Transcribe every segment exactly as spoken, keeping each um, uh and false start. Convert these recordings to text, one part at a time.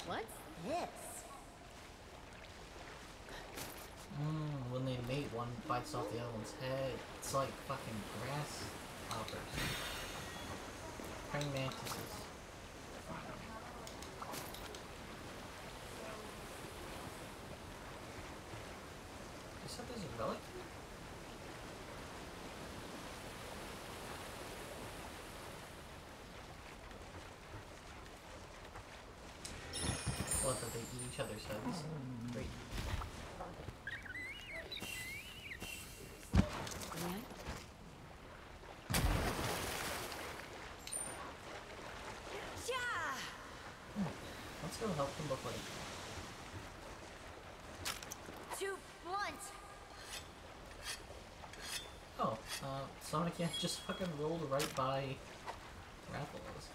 What's this? Mmm, when they mate, one bites off the other one's head. It's like fucking grasshoppers. Praying mantises. You said there's a relic here? What, that they eat each other's heads? Great. Let's go help them before they... Too blunt. Oh, uh, Sonic yeah, just fucking rolled right by Rathalos.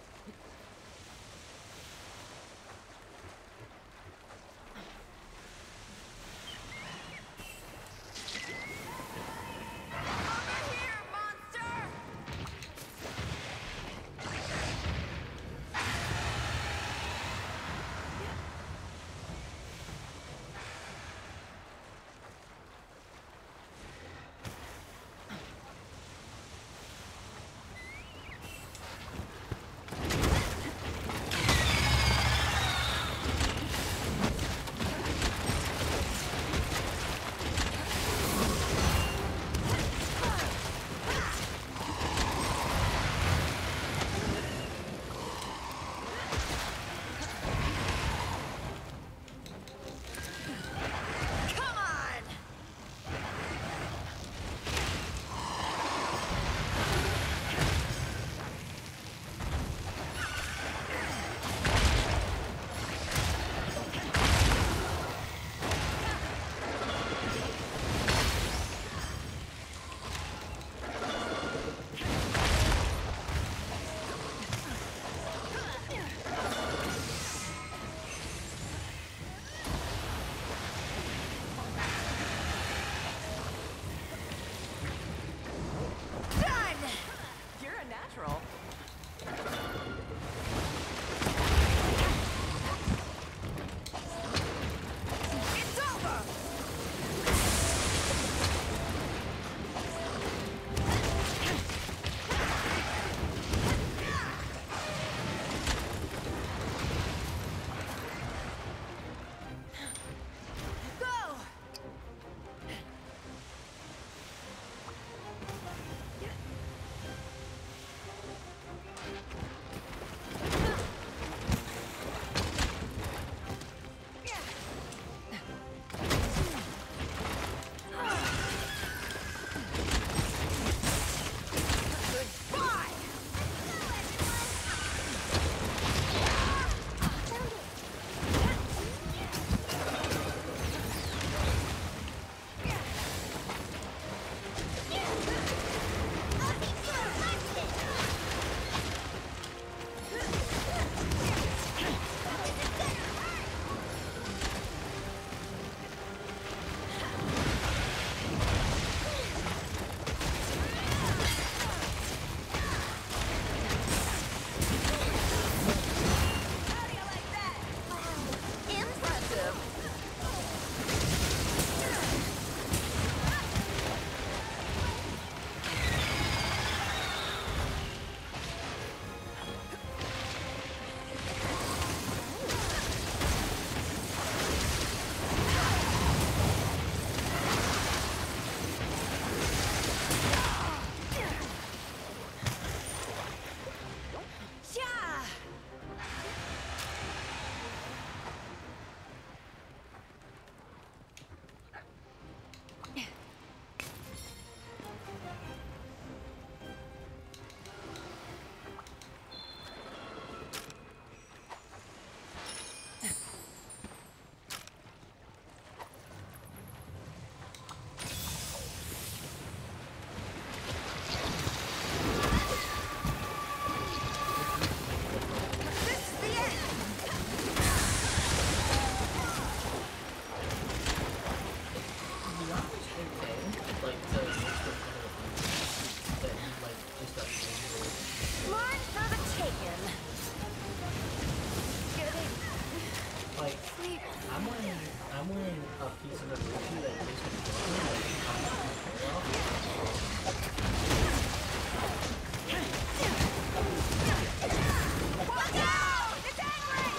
Like, I'm wearing, I'm wearing a piece of a Gucci that gives me joy, like, I'm not my hair off. Watch out! It's angry!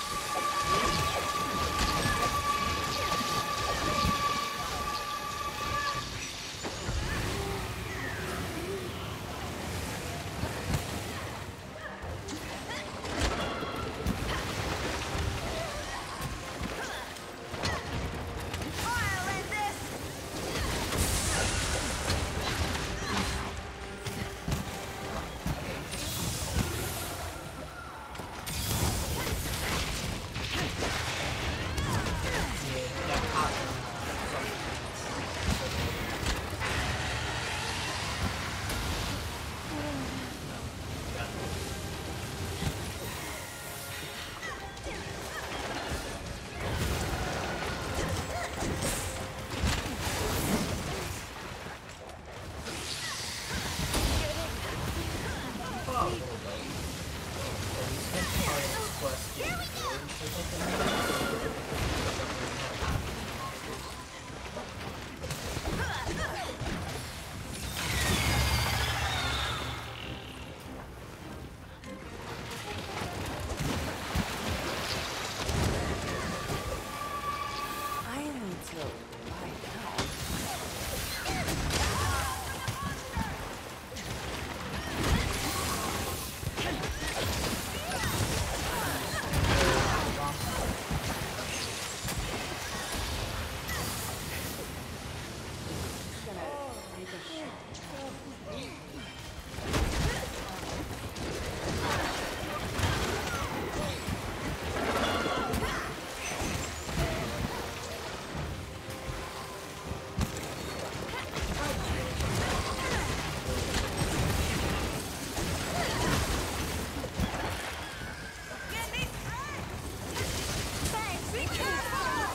I'll end this! Yeah, got caught in, uh, some... No, got it. Oh, a little bit. Yeah, we spent part of this quest getting orbs or something. I need to lie down. Get me Thanks! Be careful!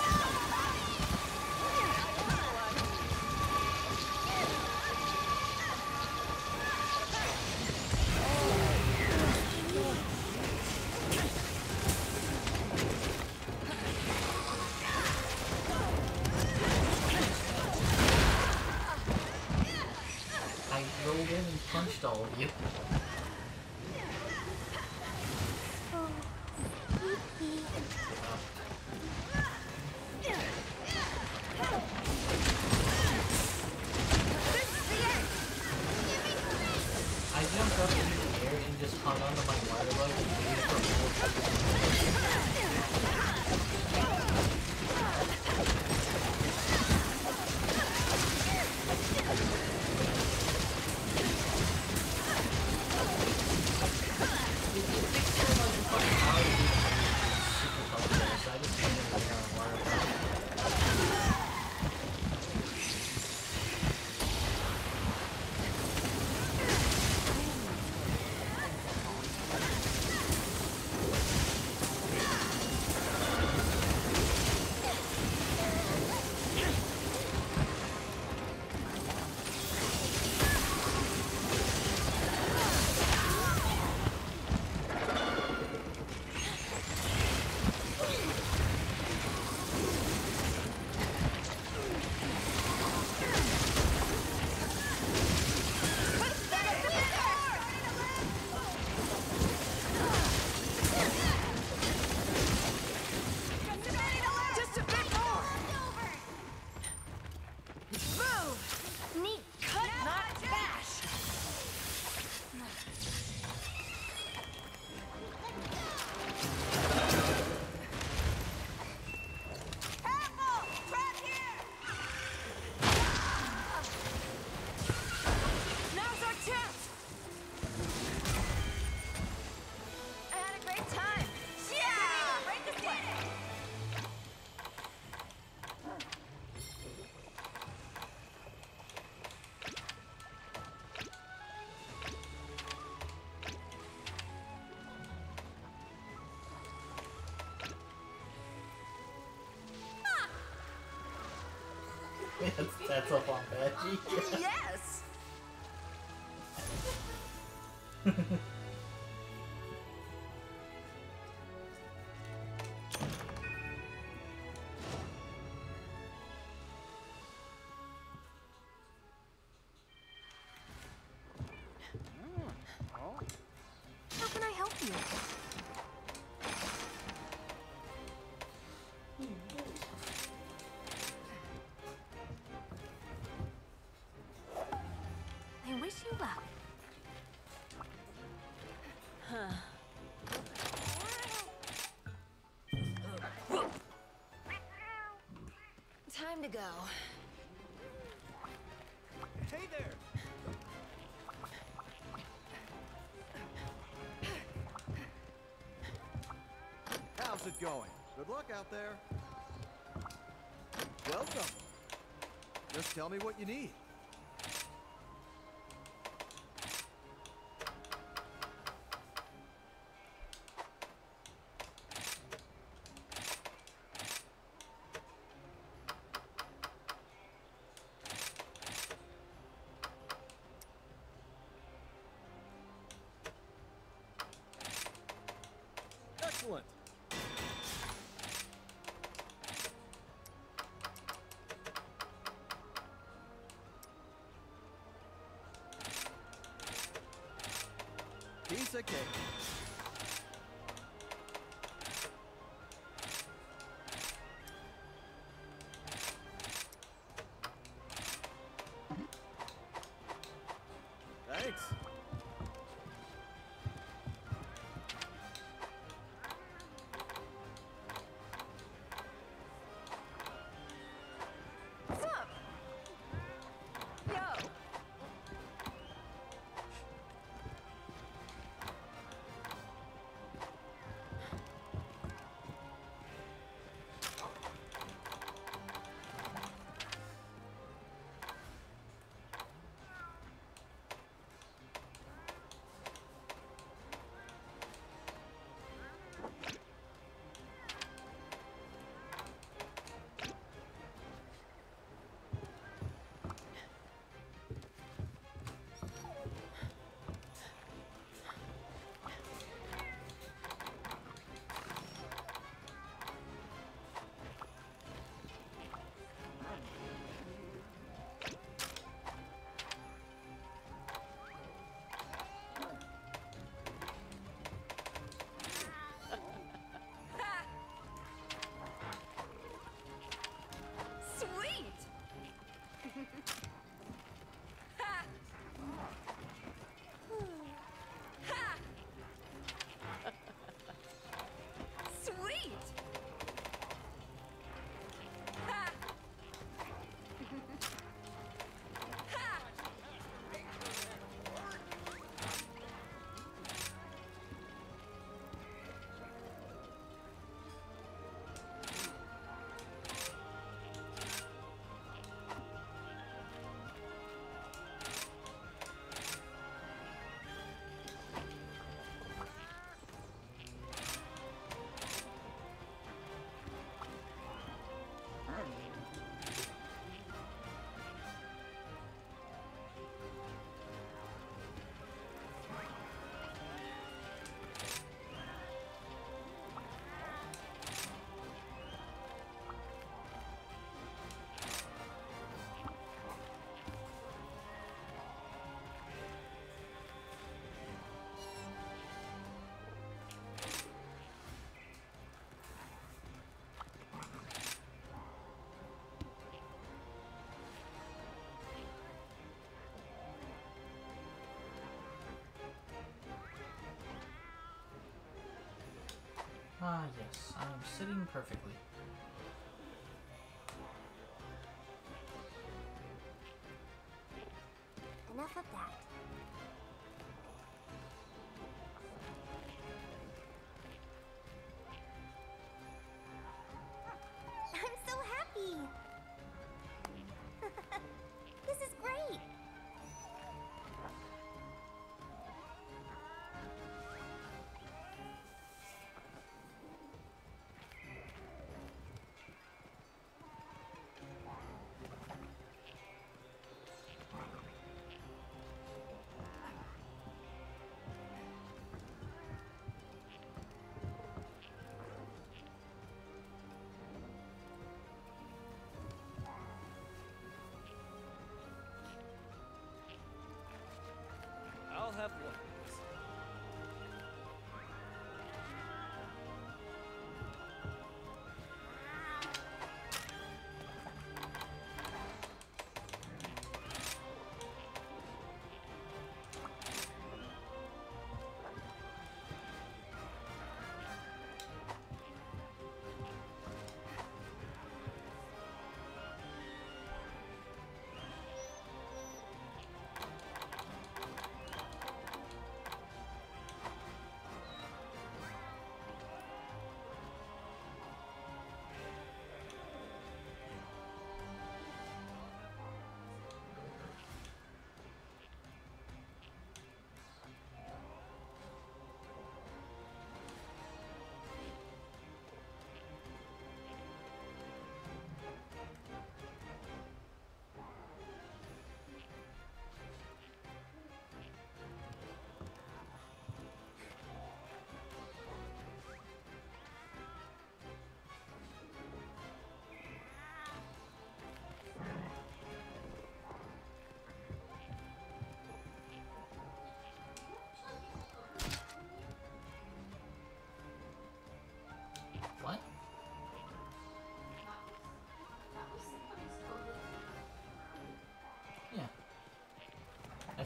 I rolled in and punched all of you. I jumped up into the air and just hung onto my water bug and waited for so I just hung in the air on water bug. Just a bit more! Move! Neat. Cut, not bash! Careful! Trap here! Now's our chance! I had a great time! Yeah! Break the sweat! That's, that's up on Badgie. Yes! well. Huh. Time to go. Hey there! How's it going? Good luck out there. Welcome. Just tell me what you need. Excellent. Piece of cake. Thanks. What's up? Yo. Sweet! Ha! Ha! Sweet! Ha! Ha! Ah, yes, I am sitting perfectly. Enough of that. I'm so happy! This is great!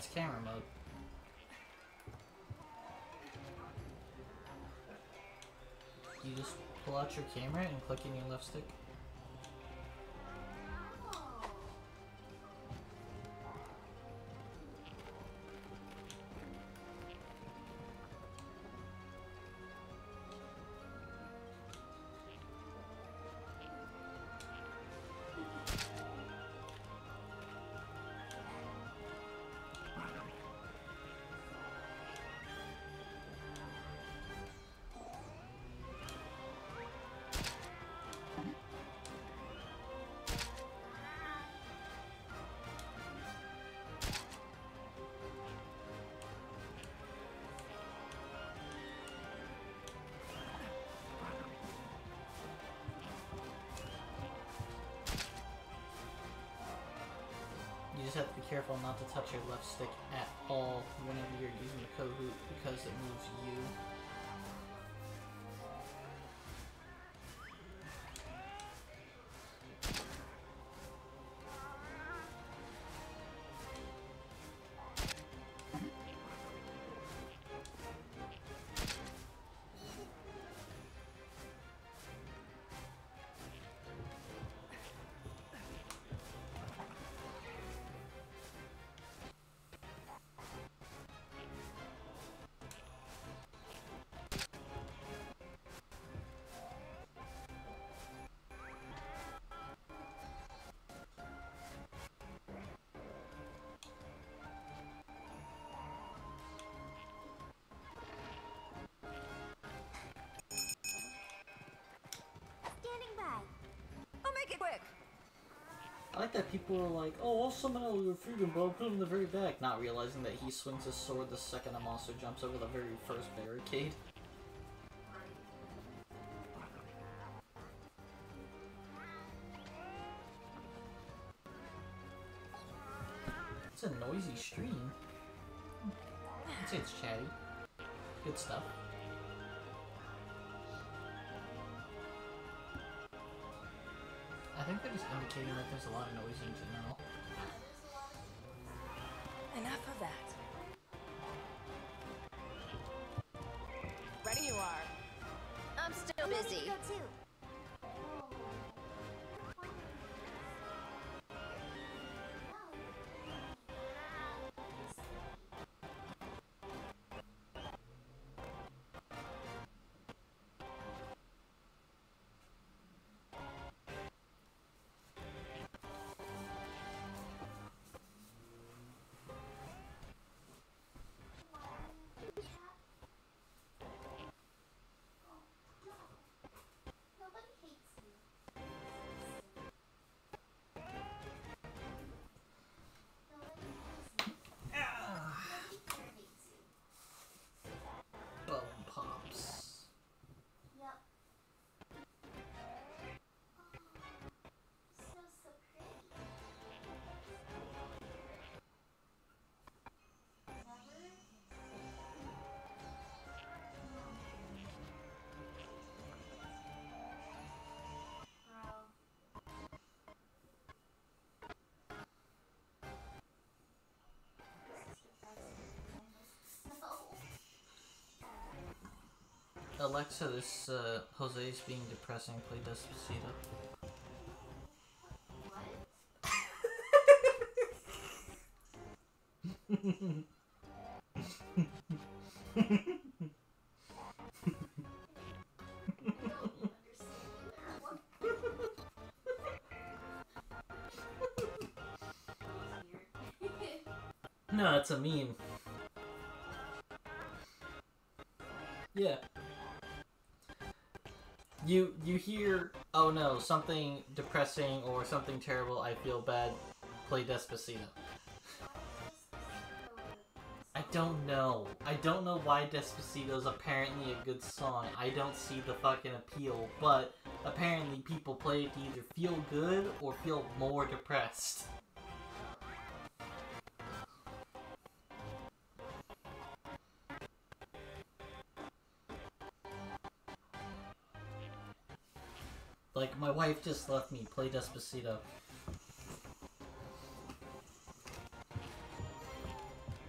it's camera mode. You just pull out your camera and click in your left stick. You just have to be careful not to touch your left stick at all whenever you're using the Kahoot because it moves you. Standing by. I'll make it quick. I like that people are like, oh, I'll summon out your freedom, but I'll put him in the very back, not realizing that he swings his sword the second a monster jumps over the very first barricade. It's a noisy stream. I'd say it's chatty. Good stuff. I think they're just indicating that there's a lot of noise in general. Enough of that. Ready you are. I'm still I'm ready busy. to go too. Bone pops. Yep. So, so pretty. Alexa, this uh, Jose is being depressing. Play Despacito. No, it's a meme. Yeah. You you hear, oh no, something depressing or something terrible, I feel bad, play Despacito. I don't know. I don't know why Despacito's apparently a good song. I don't see the fucking appeal, but apparently people play it to either feel good or feel more depressed. Like, my wife just left me play Despacito.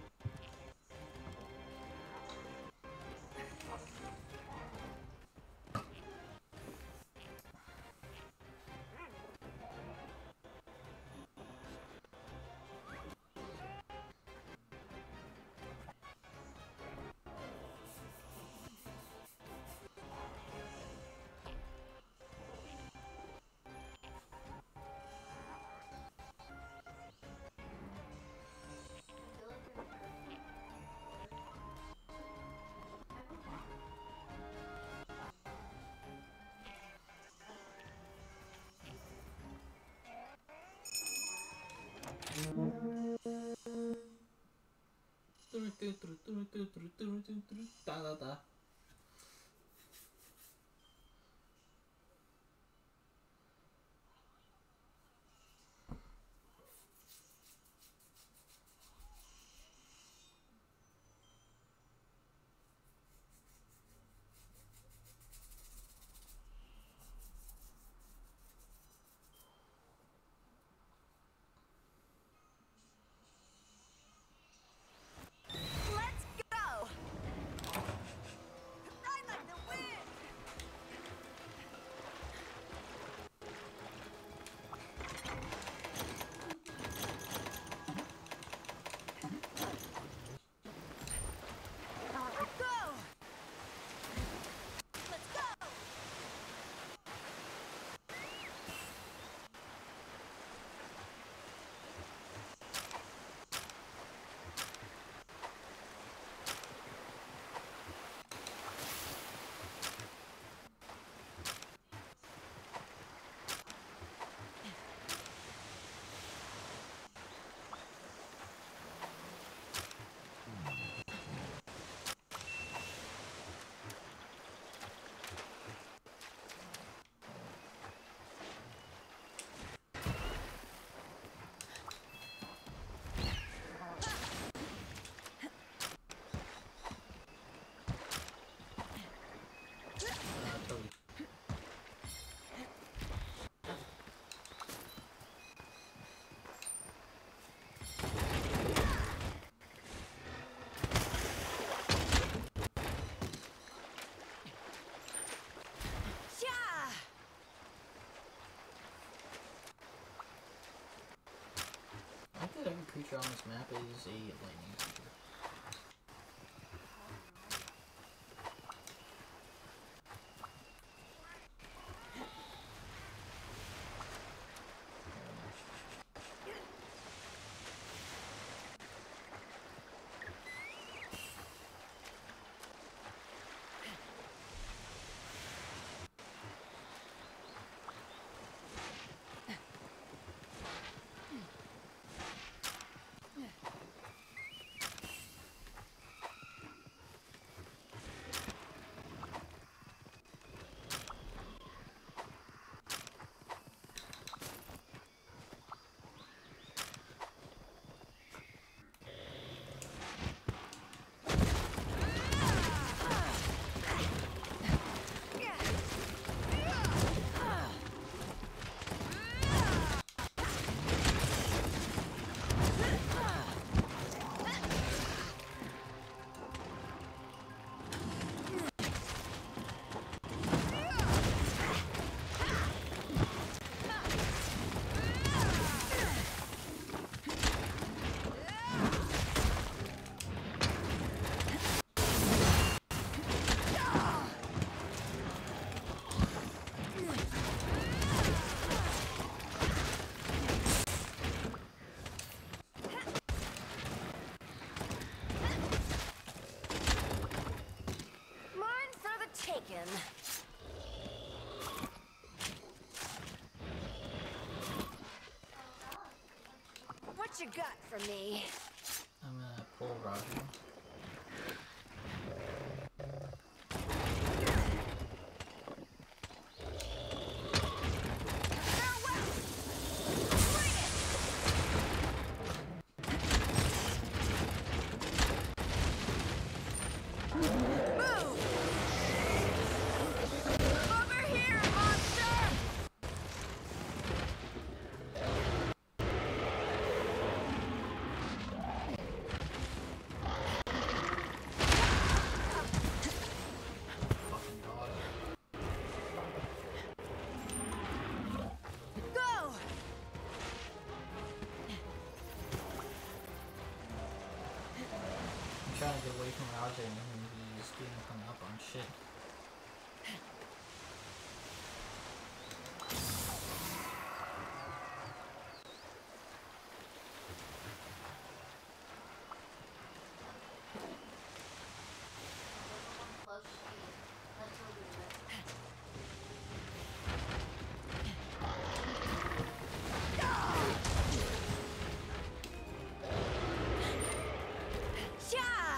Da da da. Let's go! Ride like the wind! Go! Let's go! Uh, totally. Yeah! I think that every creature on this map is a lightning creature. Mine for the taken. What you got for me? I'm gonna pull Roger. Farewell! Bring it! Move! Over here, monster! Fucking dog. Go! I'm trying to get away from Roger and he's getting hung up on shit. Close speed. Let's remove it. Yeah!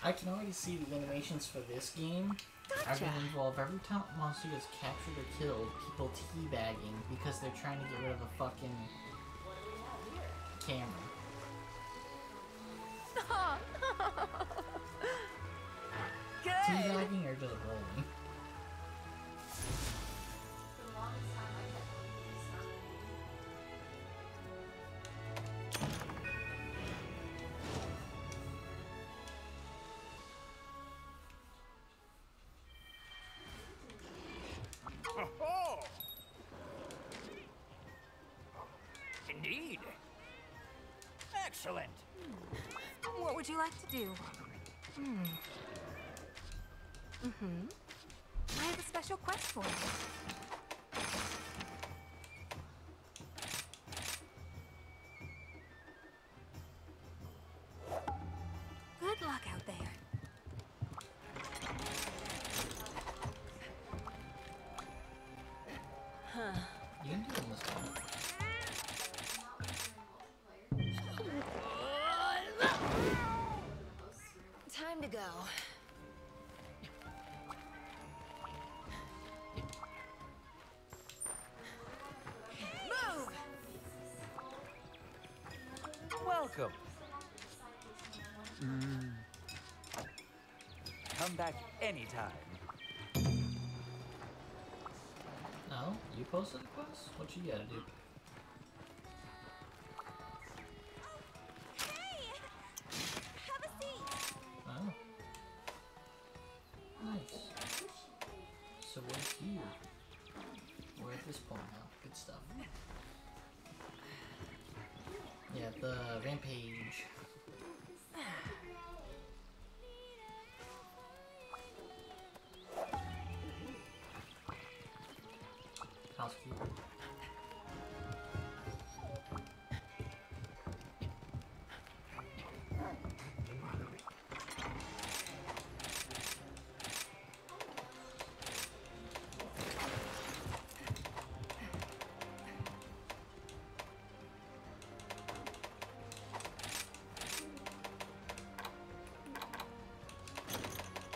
I can already see the animations for this game are Gotcha. going to involve every time a monster gets captured or killed, people teabagging because they're trying to get rid of a fucking camera. Good. Teabagging or just rolling? For the longest time, I kept thinking it's not Oh! Indeed. Excellent. What would you like to do? Hmm. Mm-hmm. I have a special quest for you. Good luck out there. Huh. You can do it in this one. Time to go. Move! Welcome. Mm. Come back anytime. No? You posted a quest? What you gotta do? Hey! Have a seat! Oh. Nice. So we're here. We're at this point now. Good stuff. Yeah, the rampage. Housekeeper.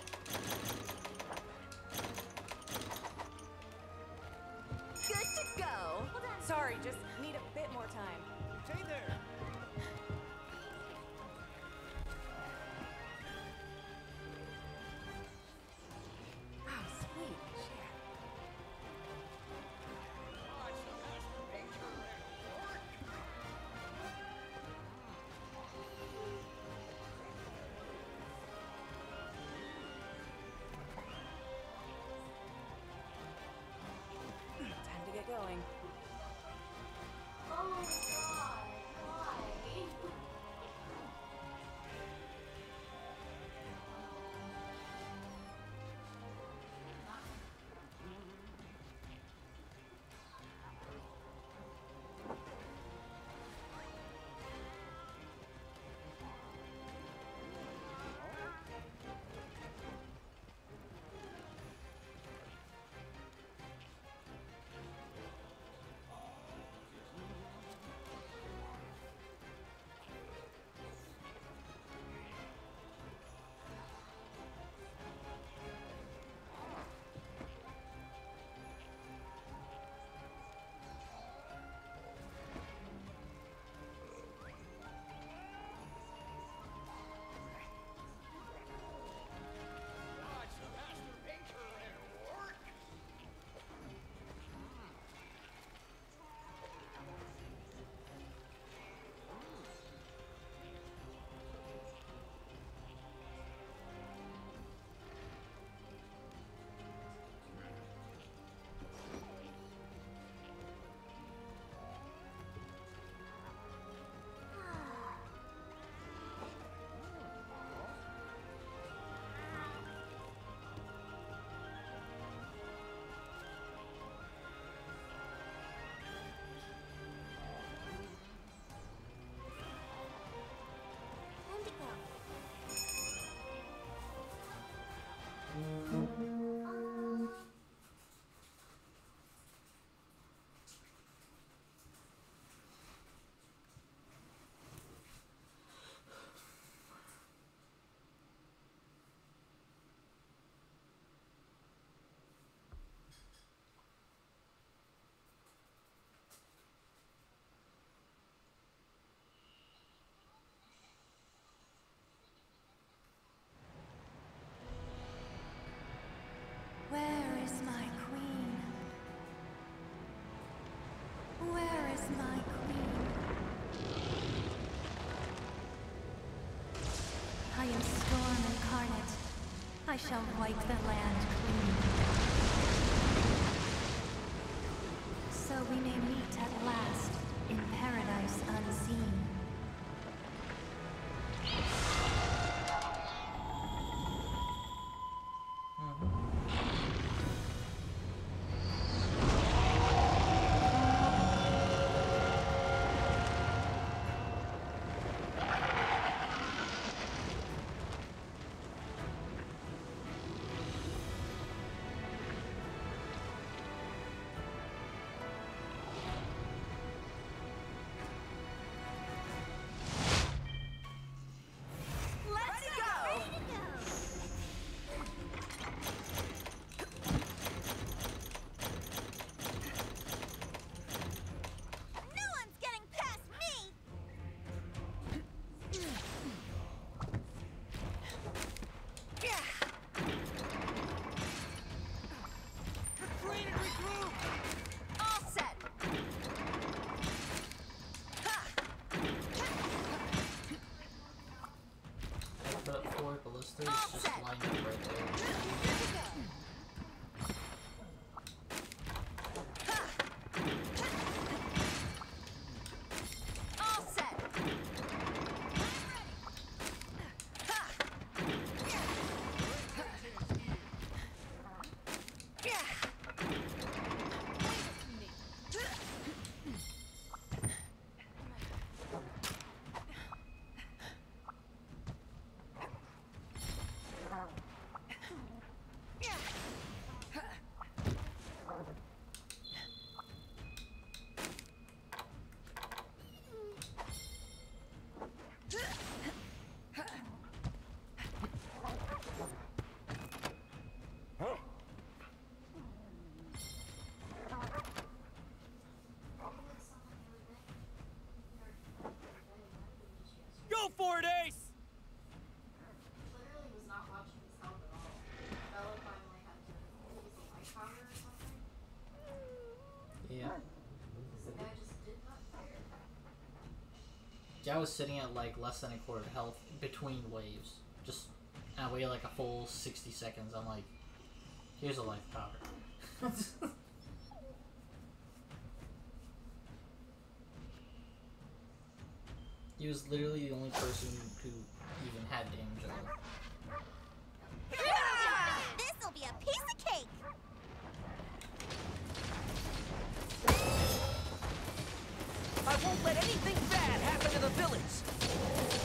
Good to go! I shall wipe the land clean. So we may meet at last in paradise unseen. Ballistas just lined up right there. All set. Go for it, Ace! Literally was not watching his health at all. Bella finally had to use the light powder or something. Yeah. The guy just did not care. Yeah, I was sitting at like less than a quarter health between waves. Just I waited like a full sixty seconds. I'm like, here's a life powder. He was literally the only person who even had damage on him. This'll be a piece of cake. I won't let anything bad happen to the village!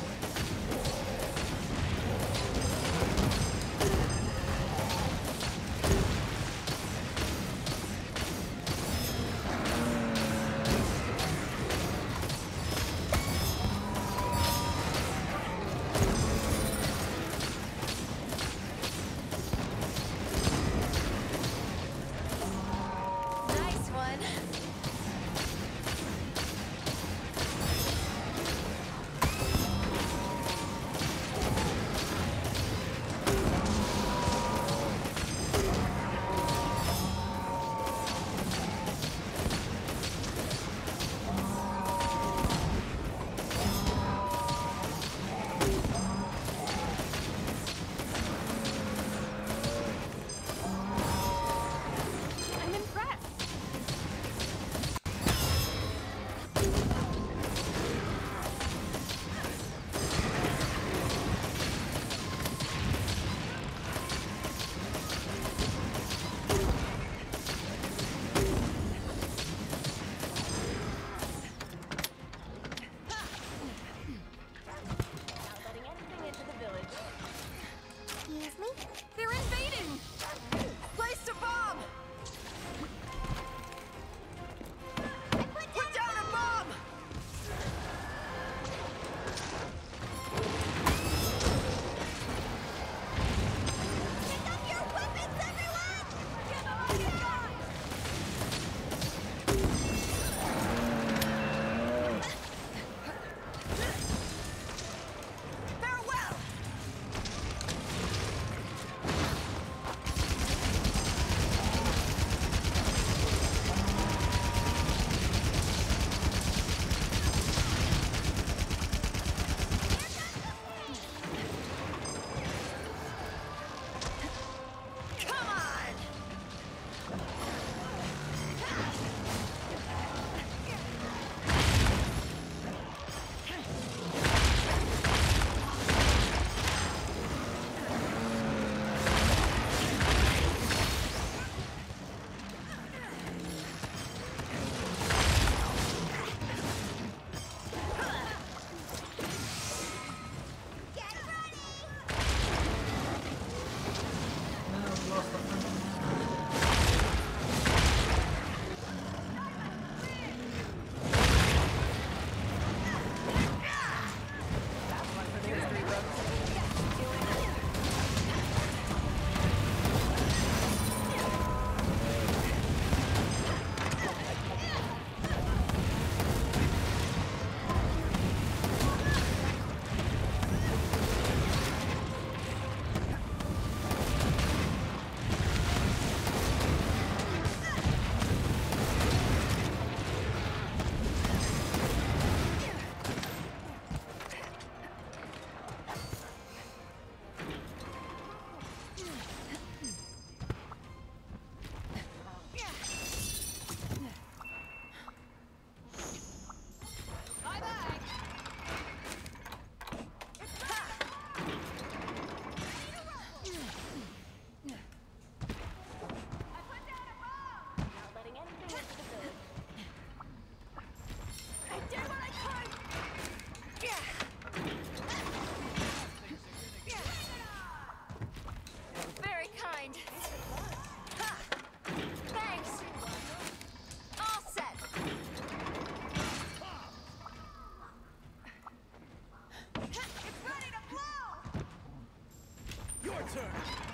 turn.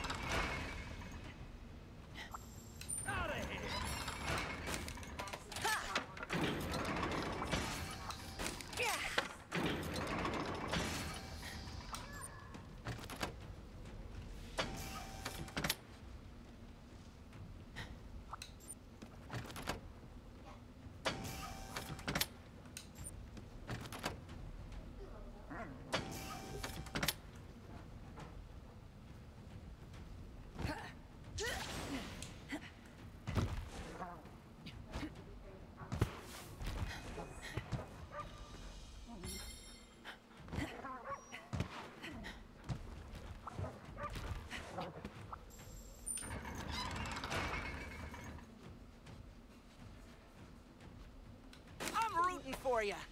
Out of here. For you.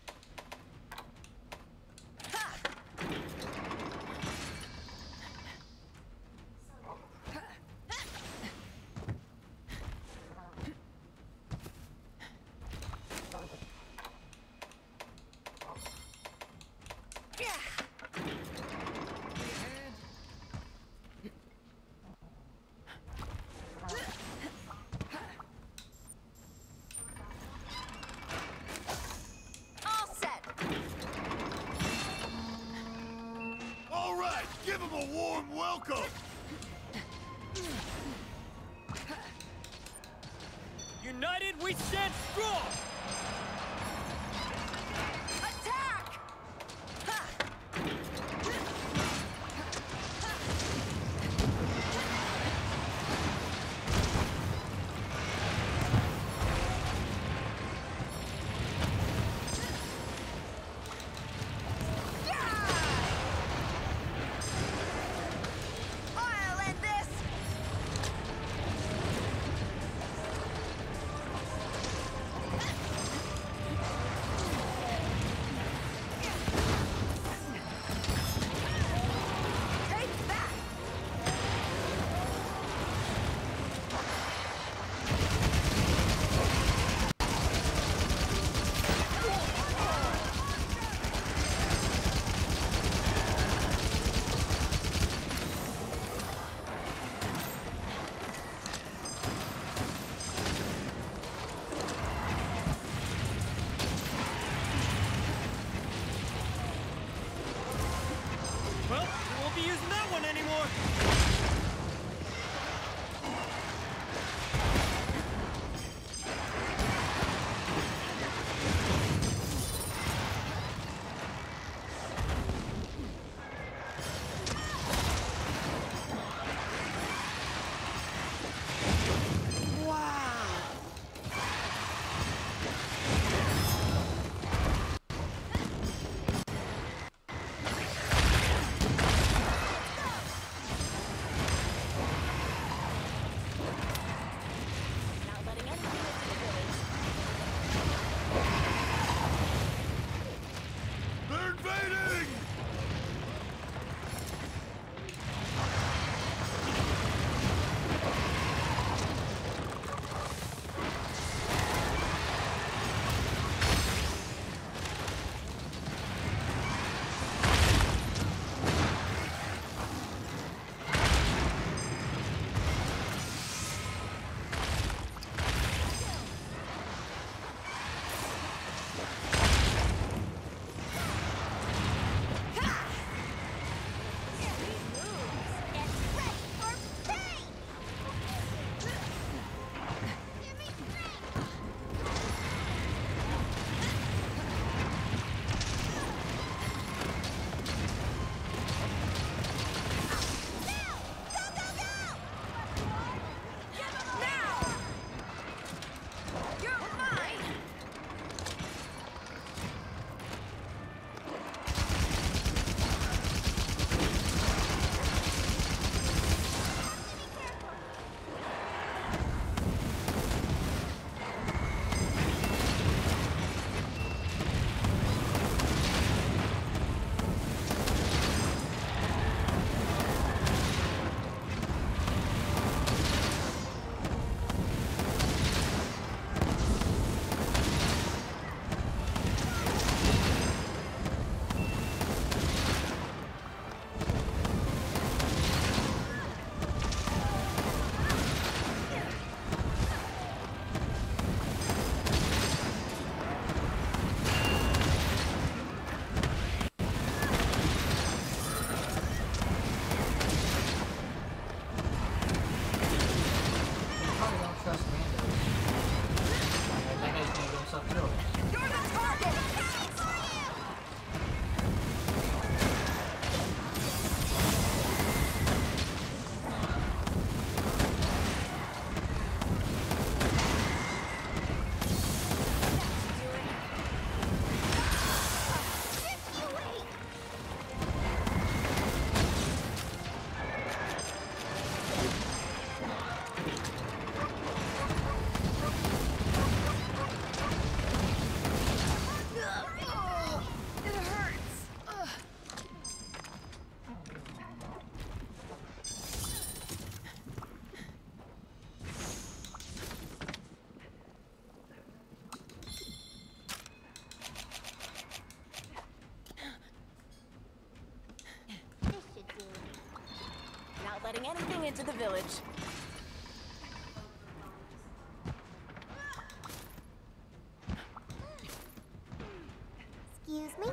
Give him a warm welcome! United, we stand strong! Attack! letting anything into the village. Excuse me?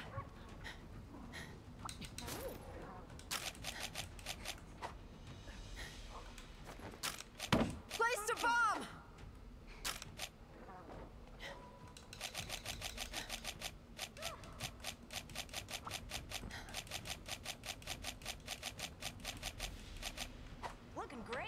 Place to bomb! Looking great.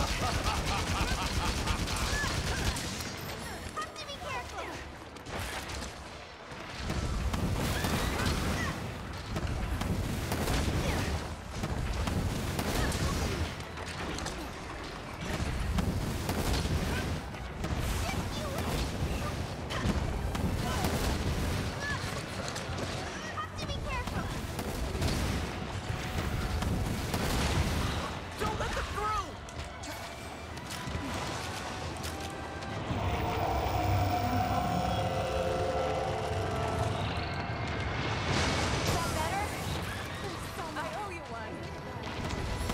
Have to be careful. Have to be careful. Don't let them through! Is that better? Thanks so much. I owe you one.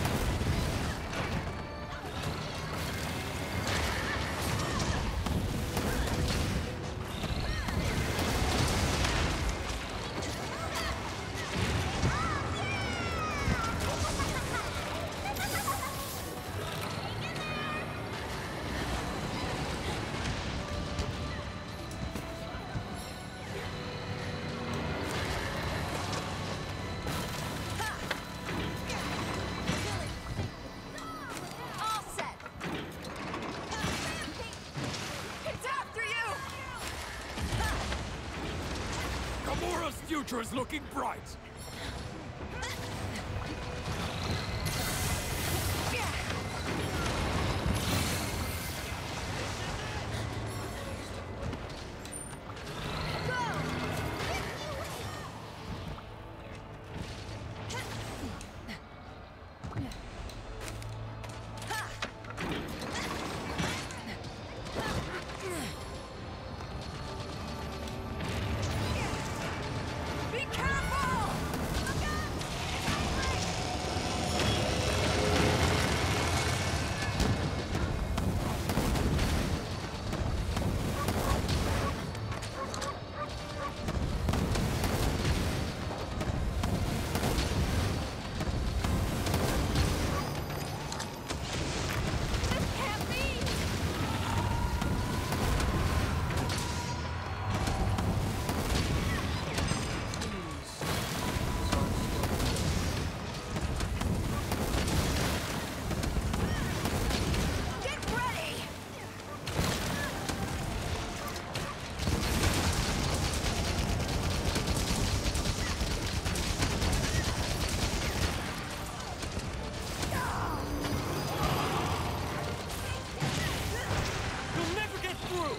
All set. It's after you. Gamura's future is looking bright! Be careful! Look out! This can't be! Get ready! You'll never get through!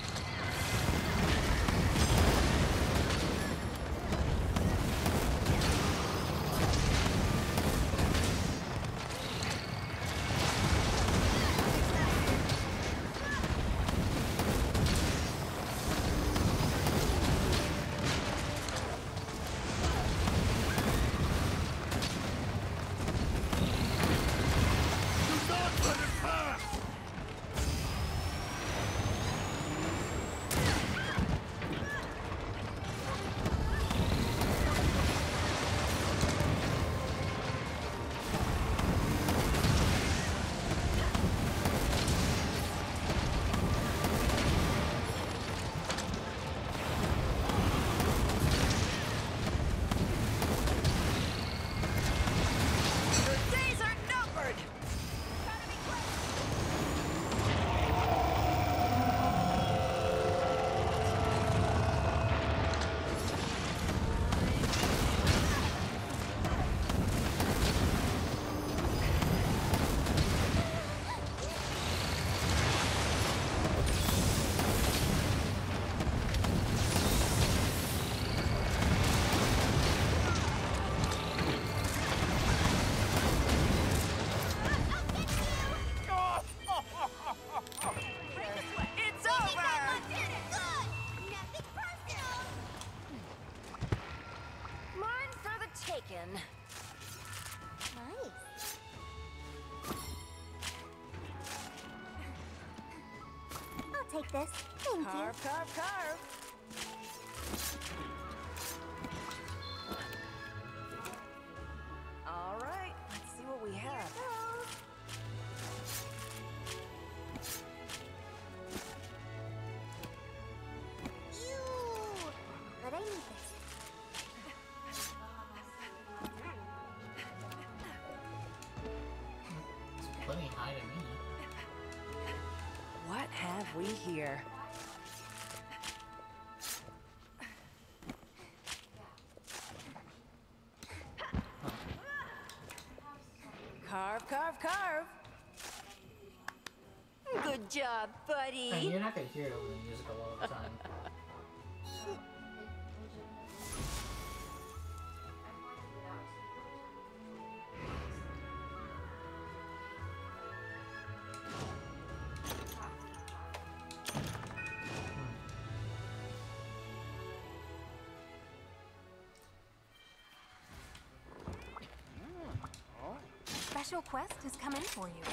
Do not let it pass! Your days are numbered! Gotta be quick! It's over! Nothing personal. Mine for the taken. Nice. I'll take this. Thank you. Carve, carve, carve. All right, let's see what we have. Ew. But I need this. It's plenty high to me. What have we here? Carve, carve, carve. Good job, buddy. And you're not gonna hear it over the music a lot of the time. Special quest has come in for you.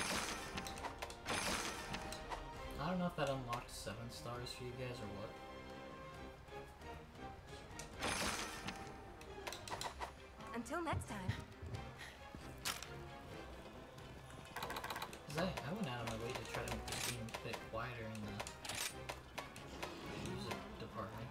I don't know if that unlocked seven stars for you guys or what. Until next time. Cause I, I went out of my way to try to make this game a bit quieter in the music department.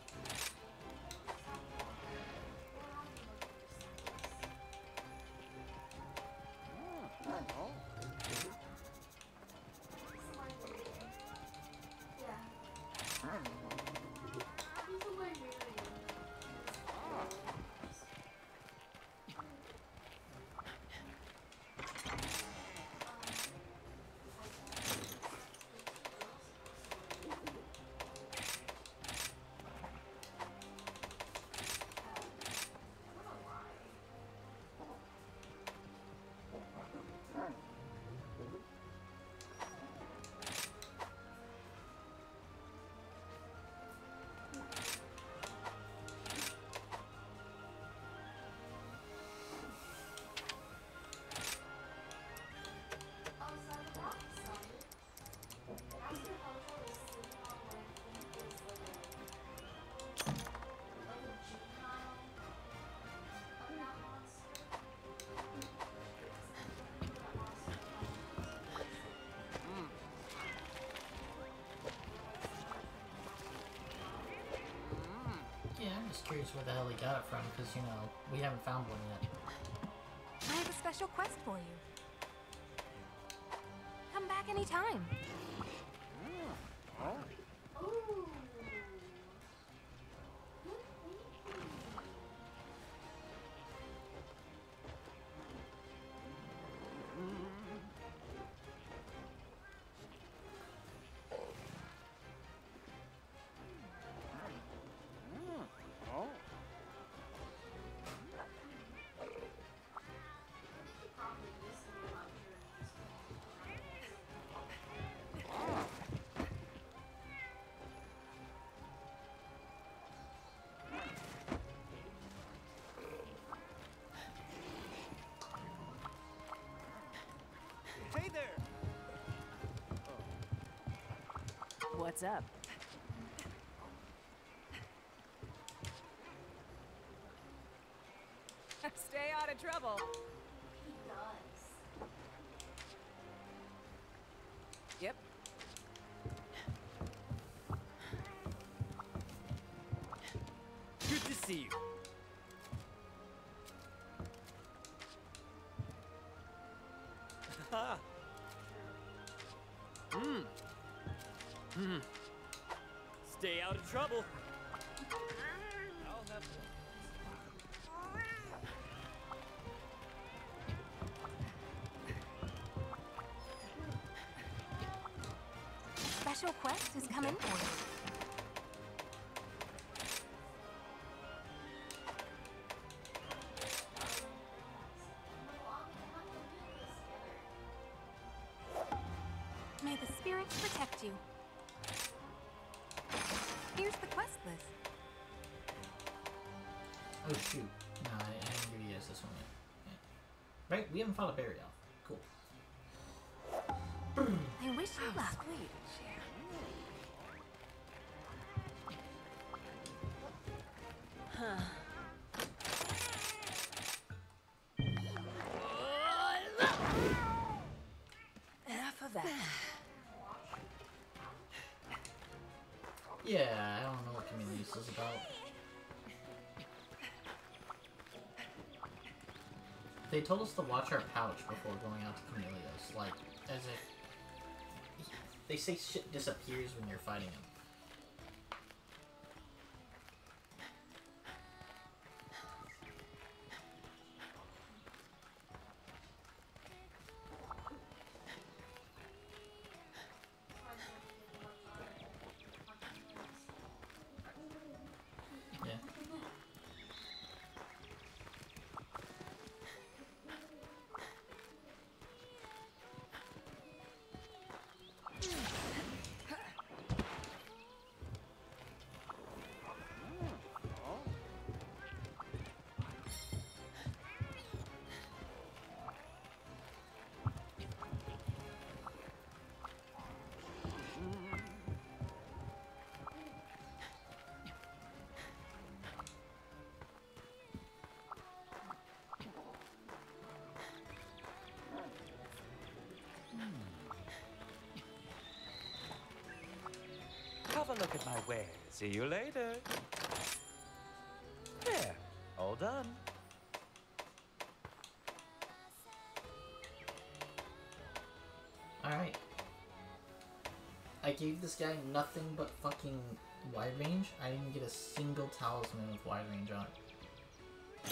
Yeah, I'm just curious where the hell he got it from, because, you know, we haven't found one yet. I have a special quest for you. Come back anytime. Hey there! What's up? Stay out of trouble. He does. Yep. Good to see you. Ha! Hmm. Hmm. Stay out of trouble. I'll have one. Special quest has come in for you. May the spirits protect you. Here's the quest list. Oh shoot. No, I, I didn't give you guys this one yet. Yeah. Right, we haven't fought a berry off. Cool. I wish you luck. Sweet. Huh. Enough of that. Yeah, I don't know what community this is about. They told us to watch our pouch before going out to Camellios, like, as if... They say shit disappears when you're fighting them. Yeah. Have a look at my wares. See you later. There, all done. Alright. I gave this guy nothing but fucking wide range. I didn't get a single talisman with wide range on it.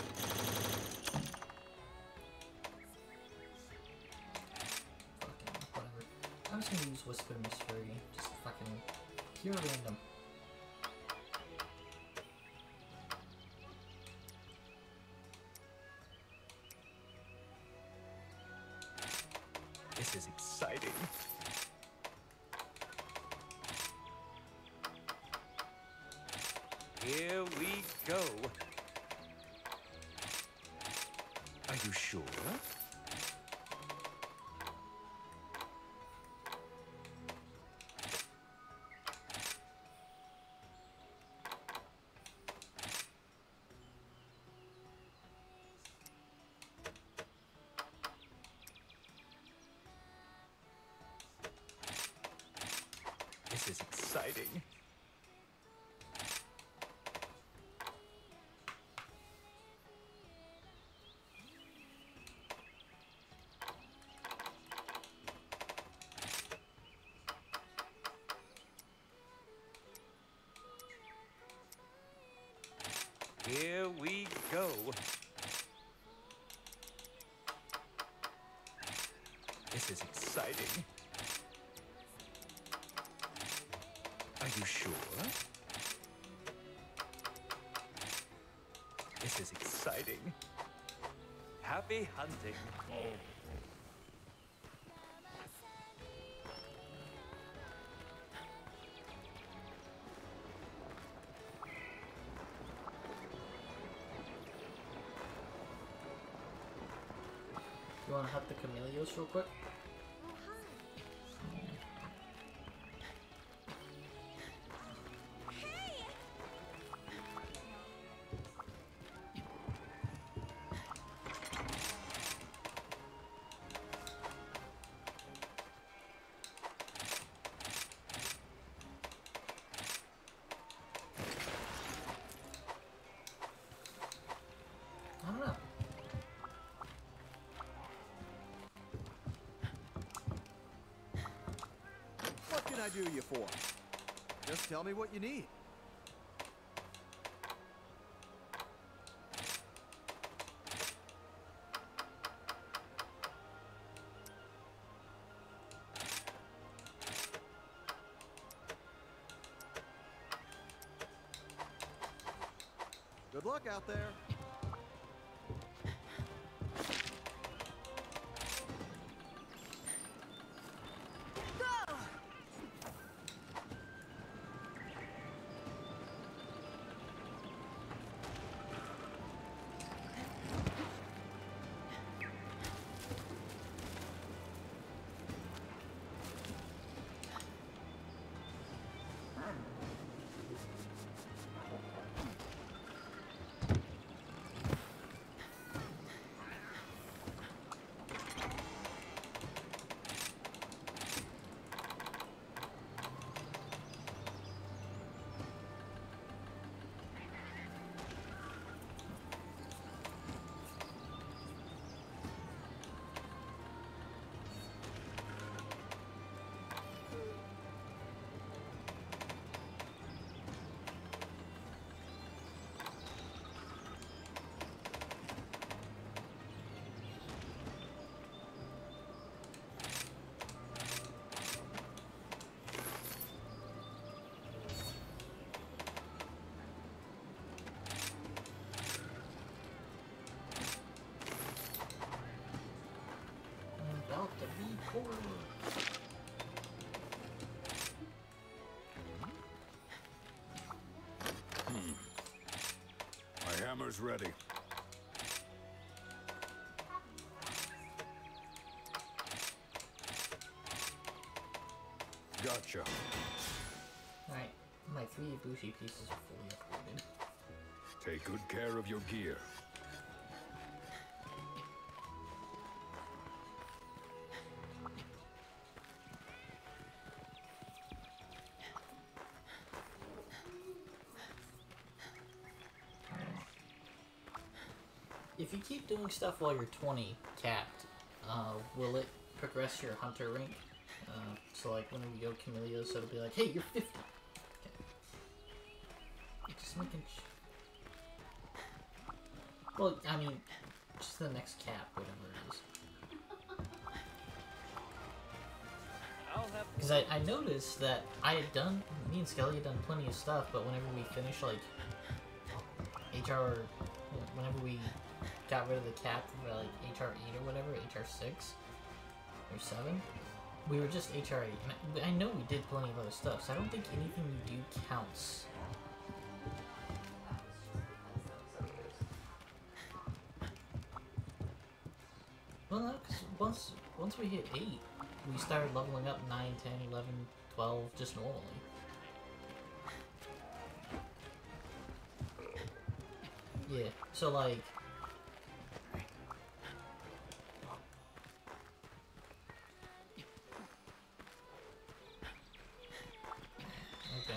Fucking whatever. I'm just gonna use Whisper Miss Fury. Just fucking pure random. This is exciting. Here we go. Are you sure? This is exciting. Here we go. This is exciting. Are you sure? This is exciting. Happy hunting. You wanna hunt the Camellios real quick? I don't know. What can I do you for? Just tell me what you need. Good luck out there. Whatever's ready. Gotcha. Alright, my three Ibushi pieces are fully upgraded. Take good care of your gear. If you keep doing stuff while you're twenty capped, uh, will it progress your hunter rank? Uh, so like whenever you go Camellia, so it'll be like, hey, you're fifty. Okay. Just making sh Well, I mean, just the next cap, whatever it is. Because I, I noticed that I had done, me and Skelly had done plenty of stuff, but whenever we finished like H R, whenever we got rid of the cap for like H R eight or whatever, H R six or seven, we were just H R eight. And I, I know we did plenty of other stuff, so I don't think anything you do counts. Well, no, because once, once we hit eight, we started leveling up nine, ten, eleven, twelve, just normally. Yeah, so like... Okay.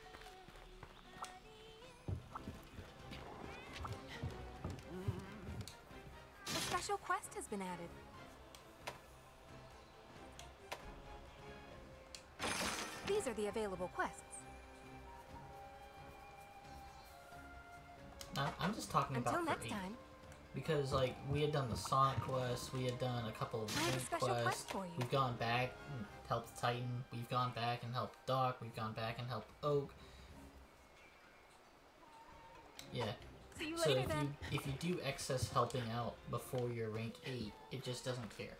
A special quest has been added. These are the available quests. I, I'm just talking Until about next for eight. time. Because, like, we had done the Sonic quest, we had done a couple of I have a Link special quests, quest for you. we've gone back and helped Titan, we've gone back and helped Doc, we've gone back and helped Oak. Yeah. See you So later if then. you if you do excess helping out before you're rank eight, it just doesn't care.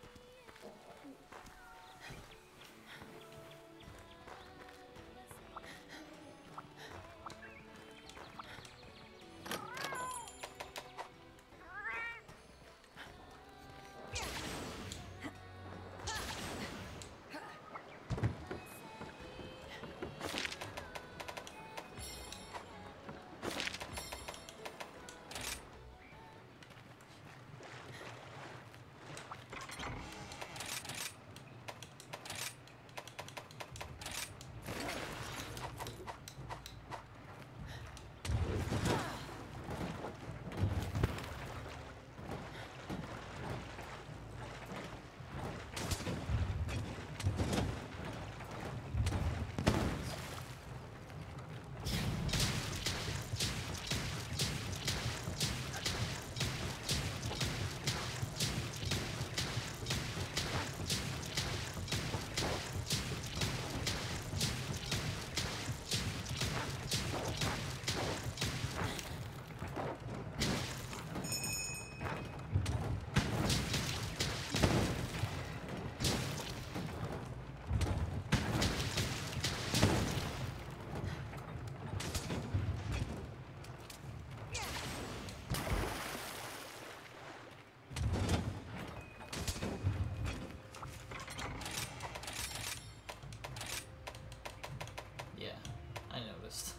Yeah, I noticed.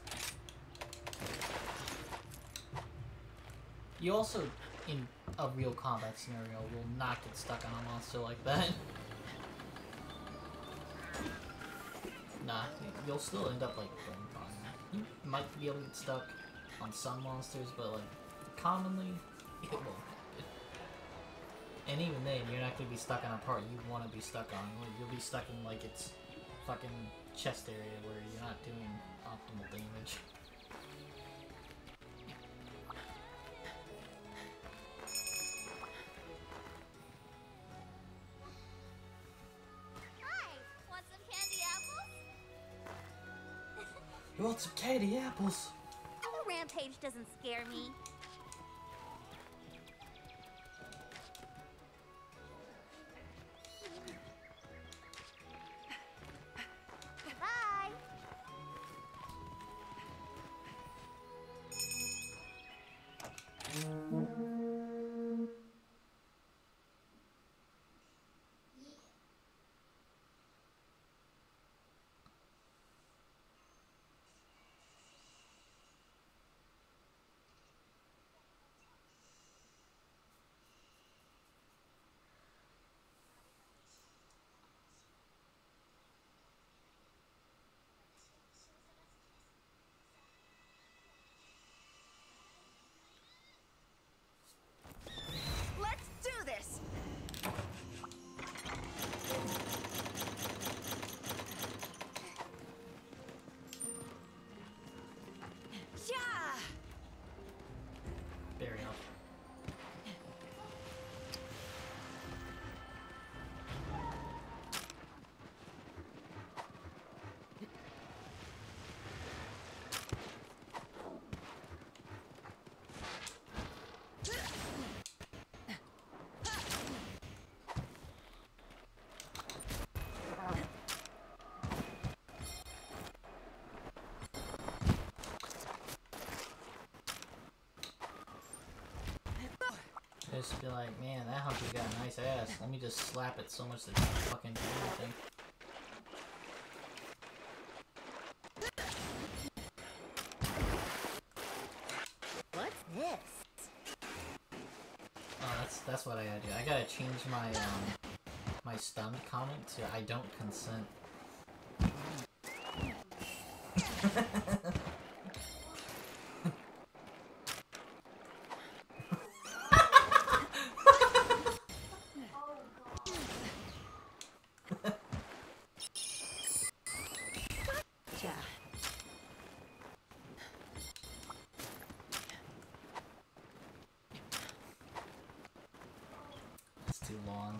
You also, in a real combat scenario, will not get stuck on a monster like that. Nah, you'll still end up like going fine. You might be able to get stuck on some monsters, but like commonly, it won't happen. And even then, you're not gonna be stuck on a part you want to be stuck on. You'll be stuck in like its fucking chest area where you're not doing optimal damage. Hi, want some candy apples? You want some candy apples? The rampage doesn't scare me. Bye. just be like, man, that hunter got a nice ass. Let me just slap it so much that it can't fucking do anything. What's this? Oh, that's that's what I gotta do. I gotta change my um my stun comment to I don't consent. It's too long.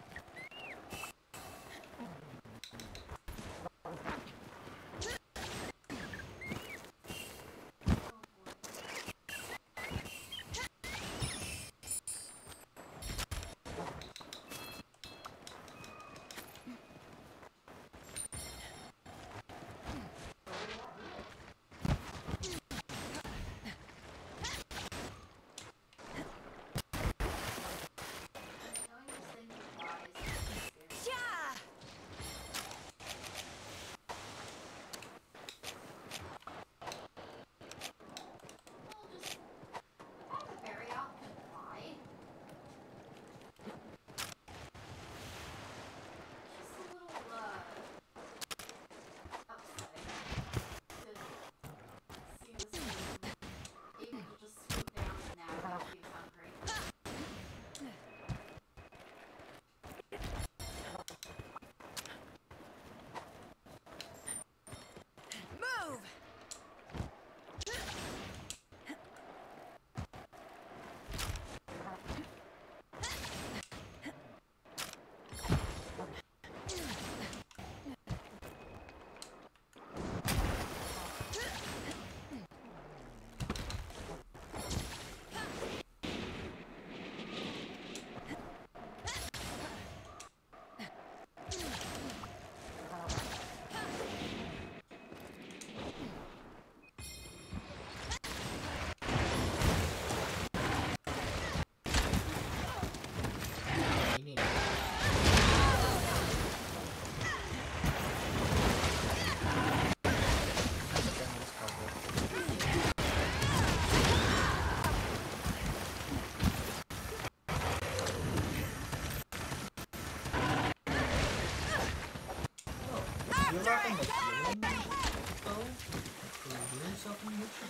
You're rocking the healing bow? Can you heal yourself in here?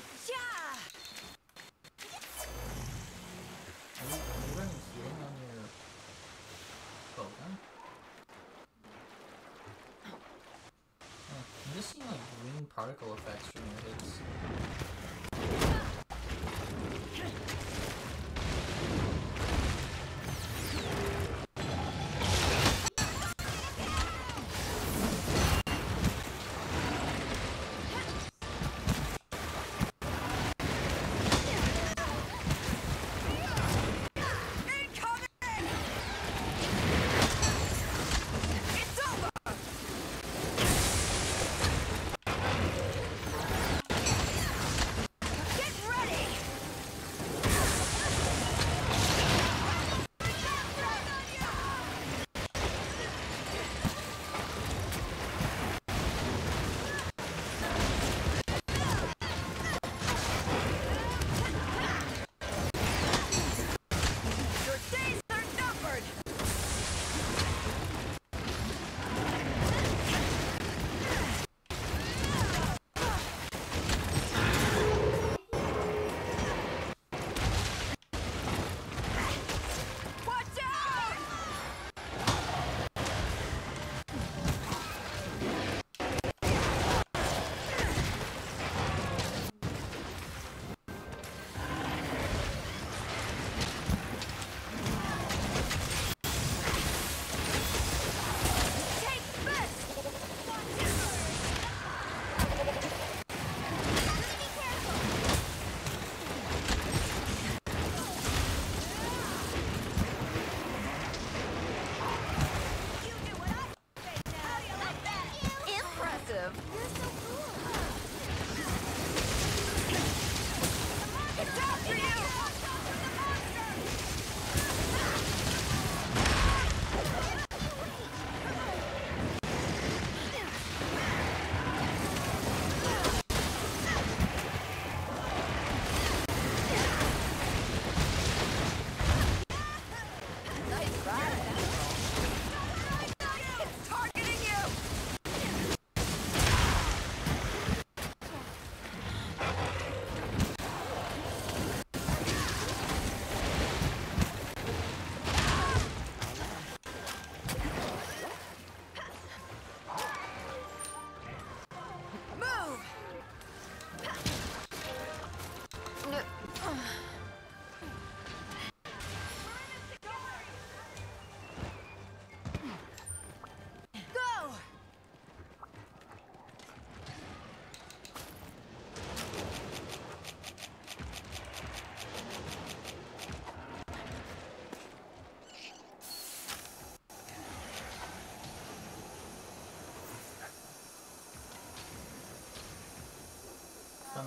Are you, are you running healing on your bowgun? Oh, I'm just seeing like green particle effects from your hits.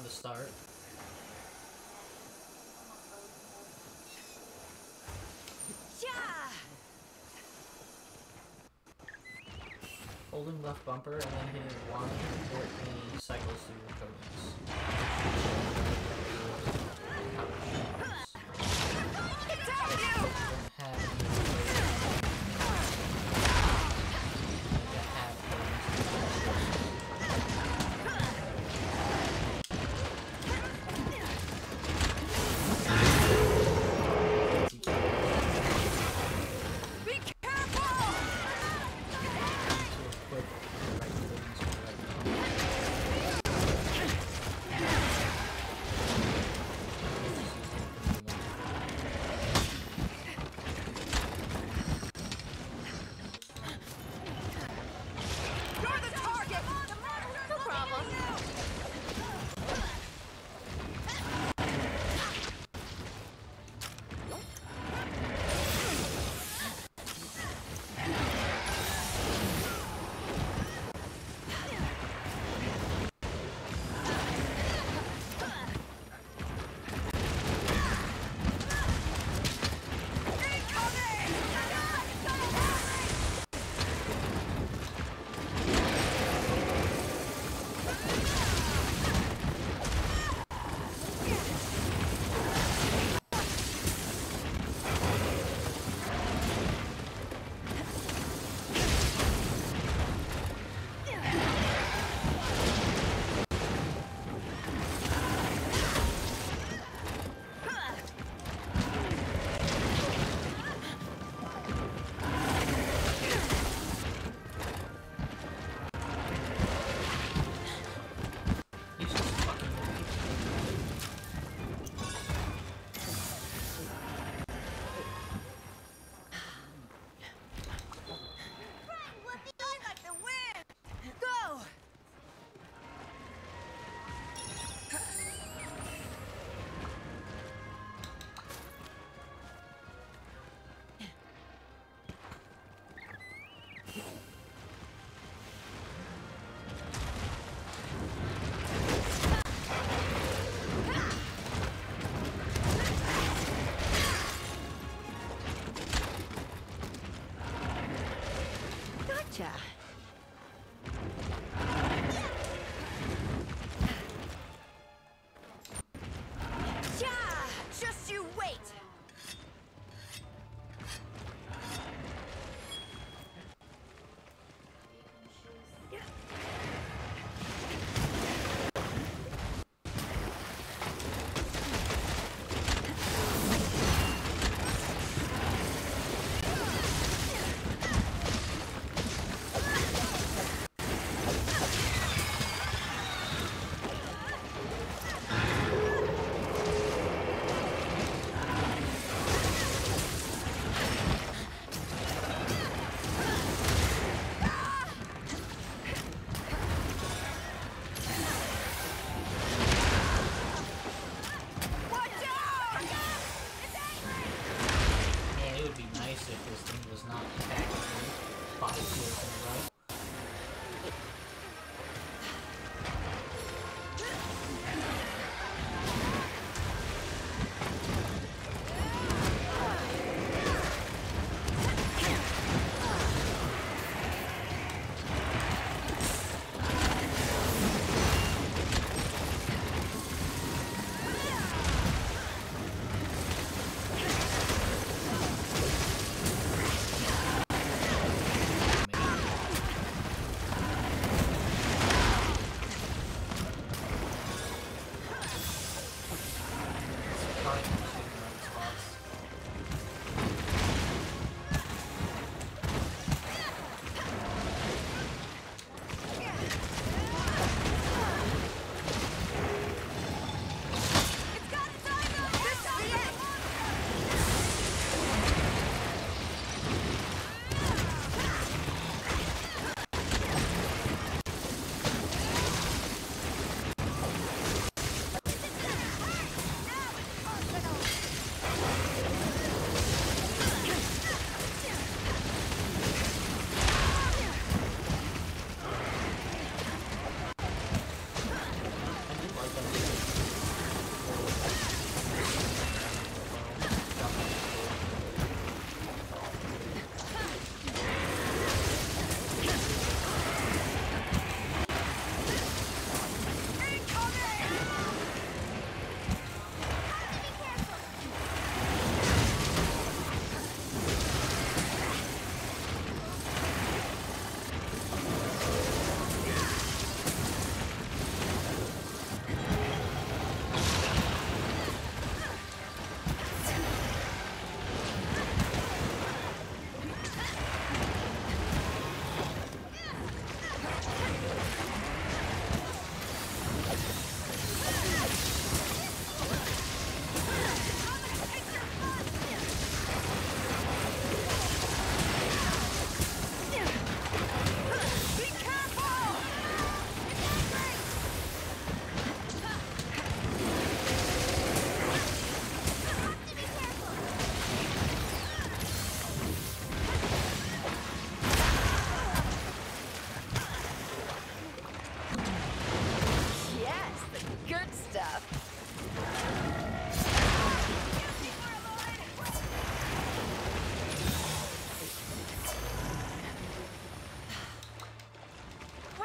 to start. Holding left bumper and then hitting one or any cycles through your coatings. It's on you! Don't have any that have Be careful!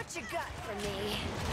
What you got for me?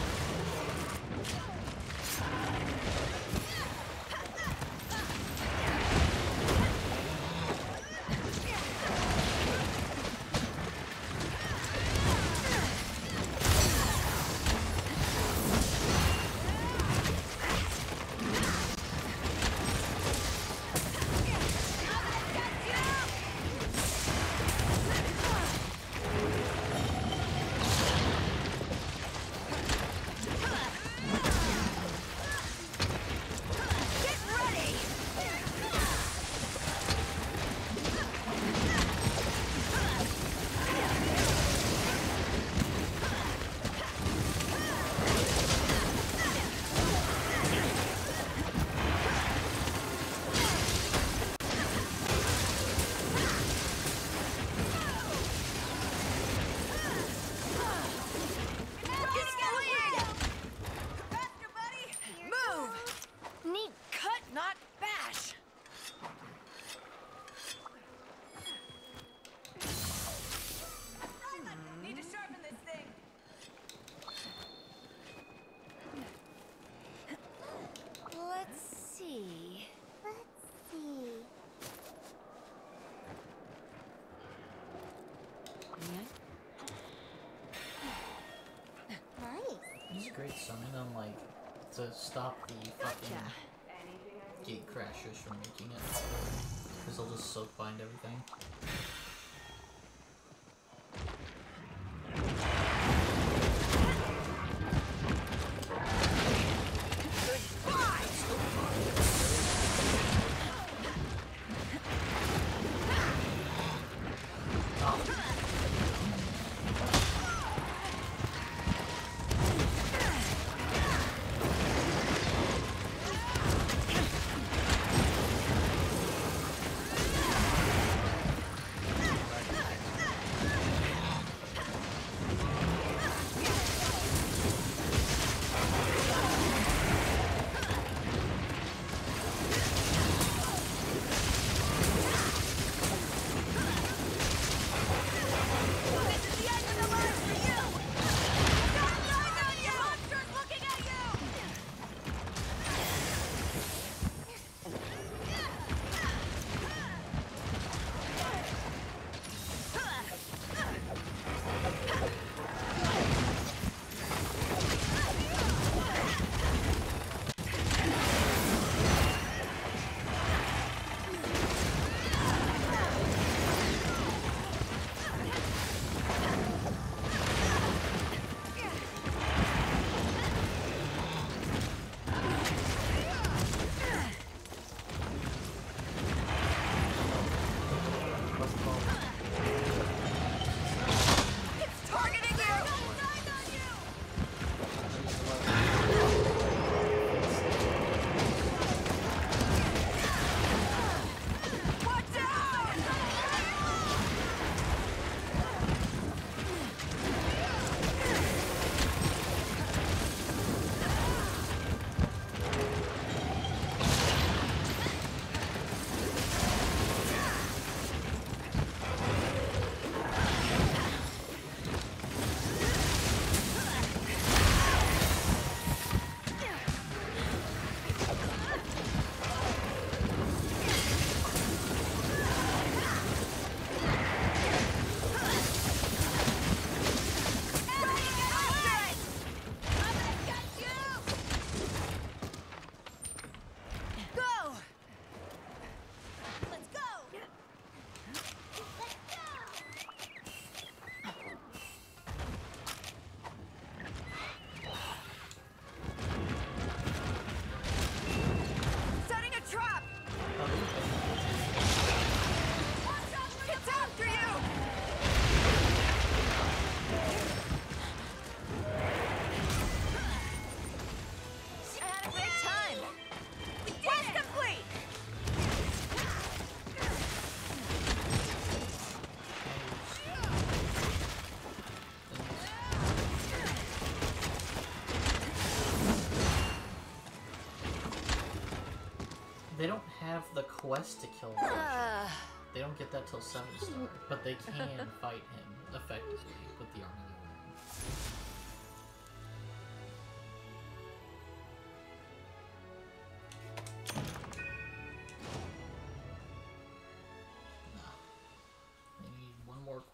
Great summon them, like, to stop the fucking gate crashers from making it. Because they'll just soak bind everything. They don't have the quest to kill him. They don't get that till seven star, but they can fight him effectively with the armor they're wearing.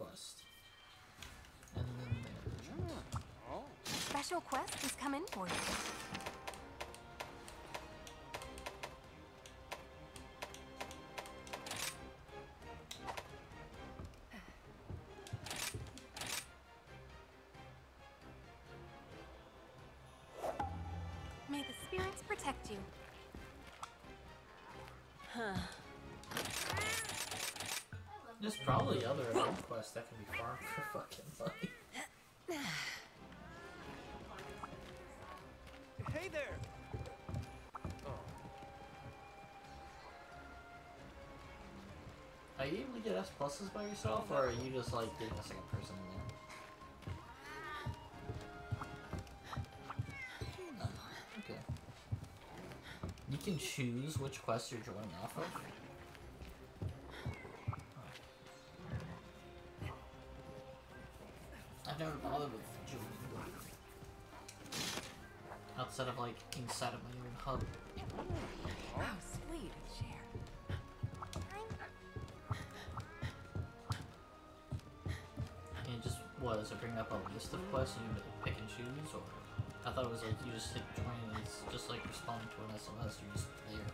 quest. And then there. Oh. Special quest has come in for you. May the spirits protect you. Huh. There's probably other event quests that can be farmed for fucking money. Hey there! Are you able to get S pluses by yourself, or are you just like getting a second person in there? Uh, okay. You can choose which quest you're joining off of. I've never bothered with joining outside of like inside of my own hub. How sweet of Cher. And it just what does it bring up a list of quests and you pick and choose, or I thought it was like you just hit join and it's just like responding to an S M S. You're just there.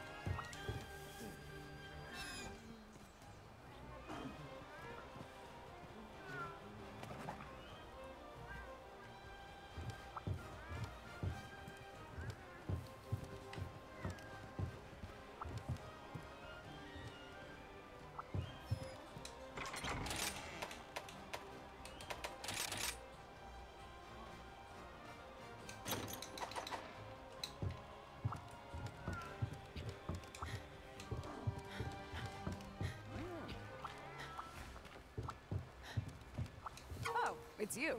Oh, it's you.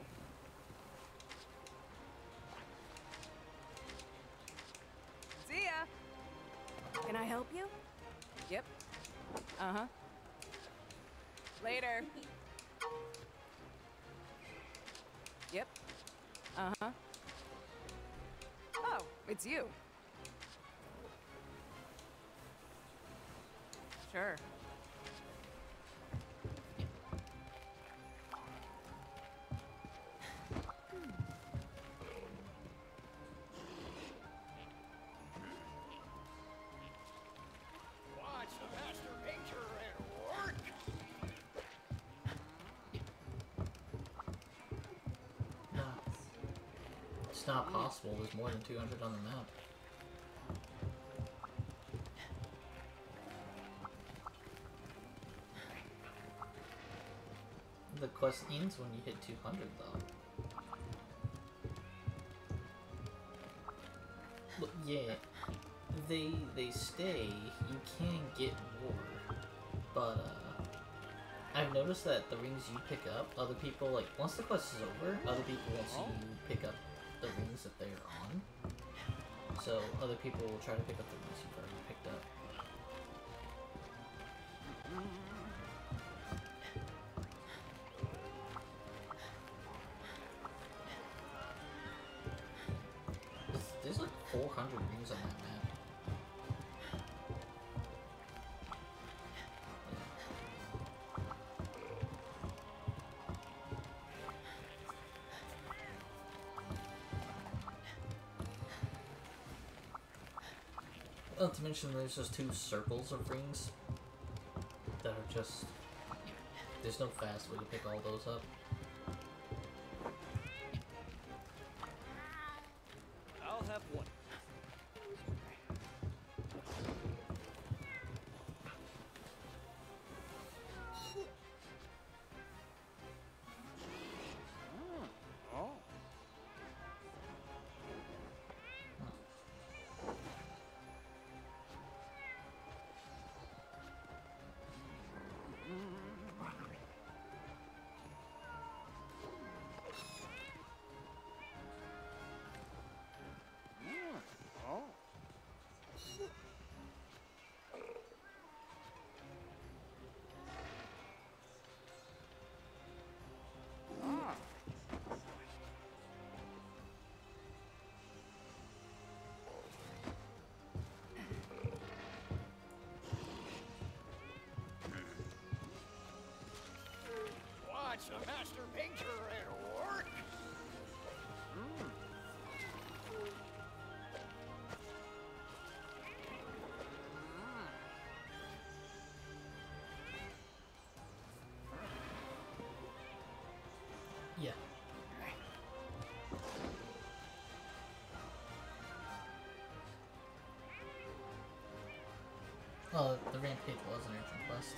See ya. Can I help you? Yep. Uh-huh. Later. Yep. Uh-huh. Oh, it's you. Sure. Watch the master painter at work. No. It's not possible. There's more than two hundred on the map. The quest ends when you hit two hundred, though. Look, yeah, they they stay. You can get more, but uh, I've noticed that the rings you pick up, other people like once the quest is over, other people won't see you pick up the rings that they're on. So other people will try to pick up the rings you've already picked up. There's like four hundred rings on that map. Not to mention there's just two circles of rings that are just... There's no fast way to pick all those up. I'll have one. Oh. Watch a master painter at work. Yeah. Well, the rampage was an urgent quest.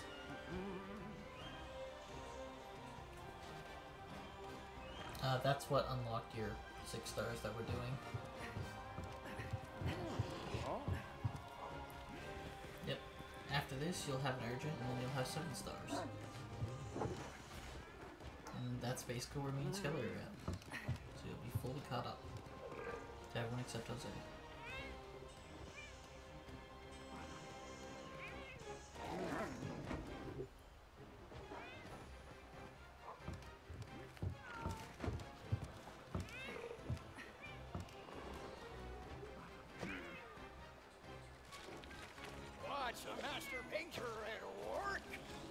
Uh, that's what unlocked your six stars that we're doing. Yep. After this, you'll have an urgent, and then you'll have seven stars. And that's basically where me and Skeller are at. So you'll be fully caught up. To everyone except Jose. Watch a master painter at work.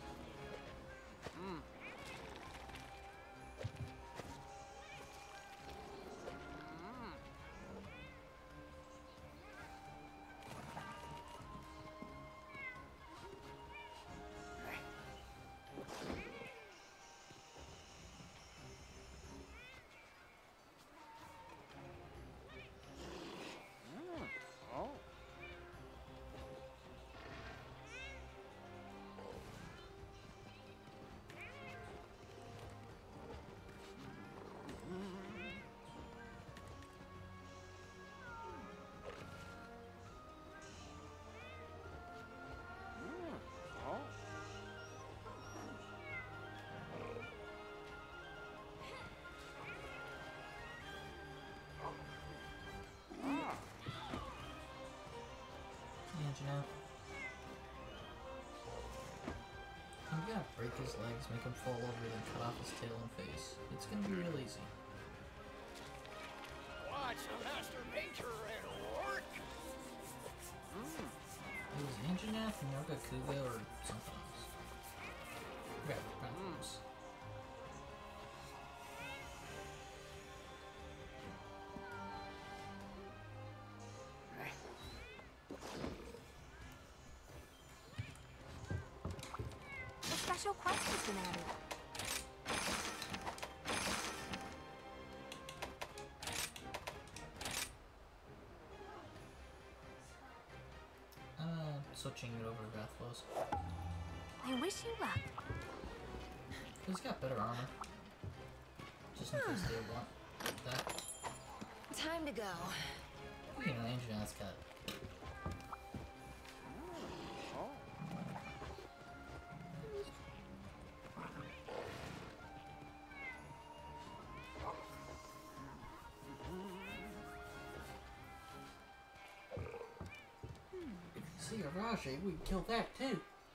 Now. I'm gonna break his legs, make him fall over, then cut off his tail and face. It's gonna be real easy. Watch a master painter at work. It was Anjanath, Nogakuga, or something else. Grab it, grab it. Special quest has been added. Uh, switching it over to Rathlos. I wish you luck. He's got better armor. Just in case they want that. Time to go. You know, Anjanath's got. See a Raji, we can kill that too.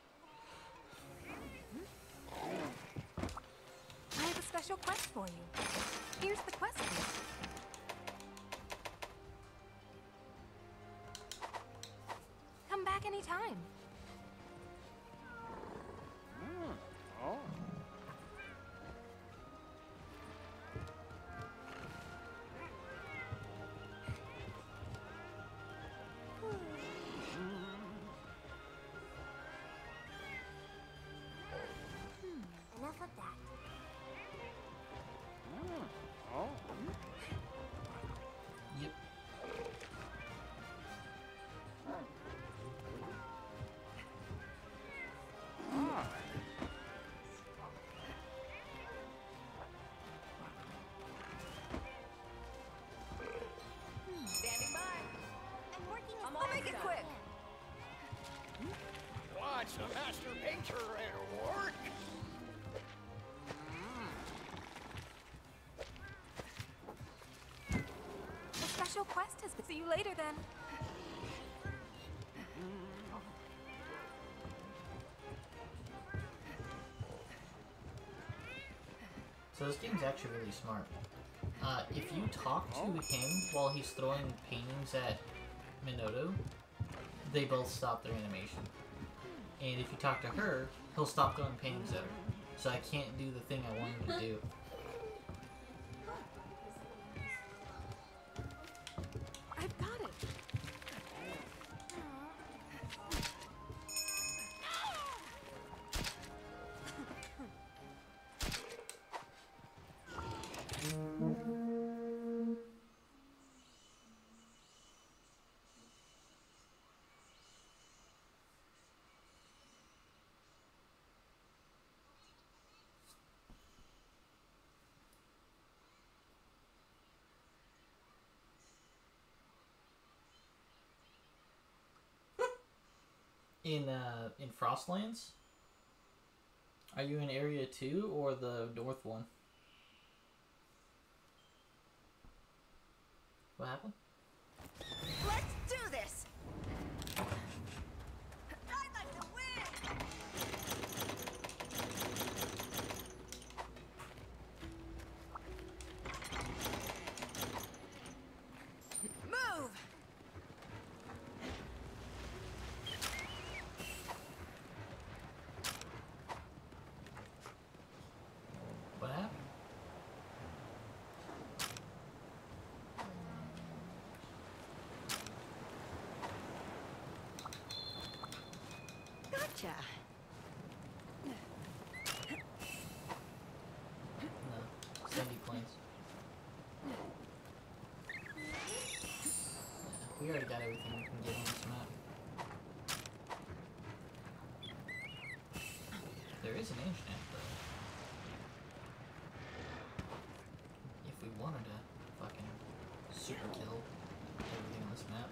I have a special quest for you. Here's the quest list. Come back anytime. Enough of that. Yep. Standing by. I'm working as I'll fast make it as I quick. can. Watch a master painter at work. The special quest has been. See you later then. So this game's actually really smart. Uh, if you talk to him while he's throwing paintings at Minoto, they both stop their animation. And if you talk to her, he'll stop throwing paintings at her. so I can't do the thing I wanted to do. I've got it. In uh in Frostlands? Are you in area two or the north one? What happened? Let's do this. I'd like to win. Move. What happened? Gotcha. No. Sandy Plains. Yeah, we already got everything we can get on this map. There is an ancient app though. If we wanted to fucking super kill everything on this map.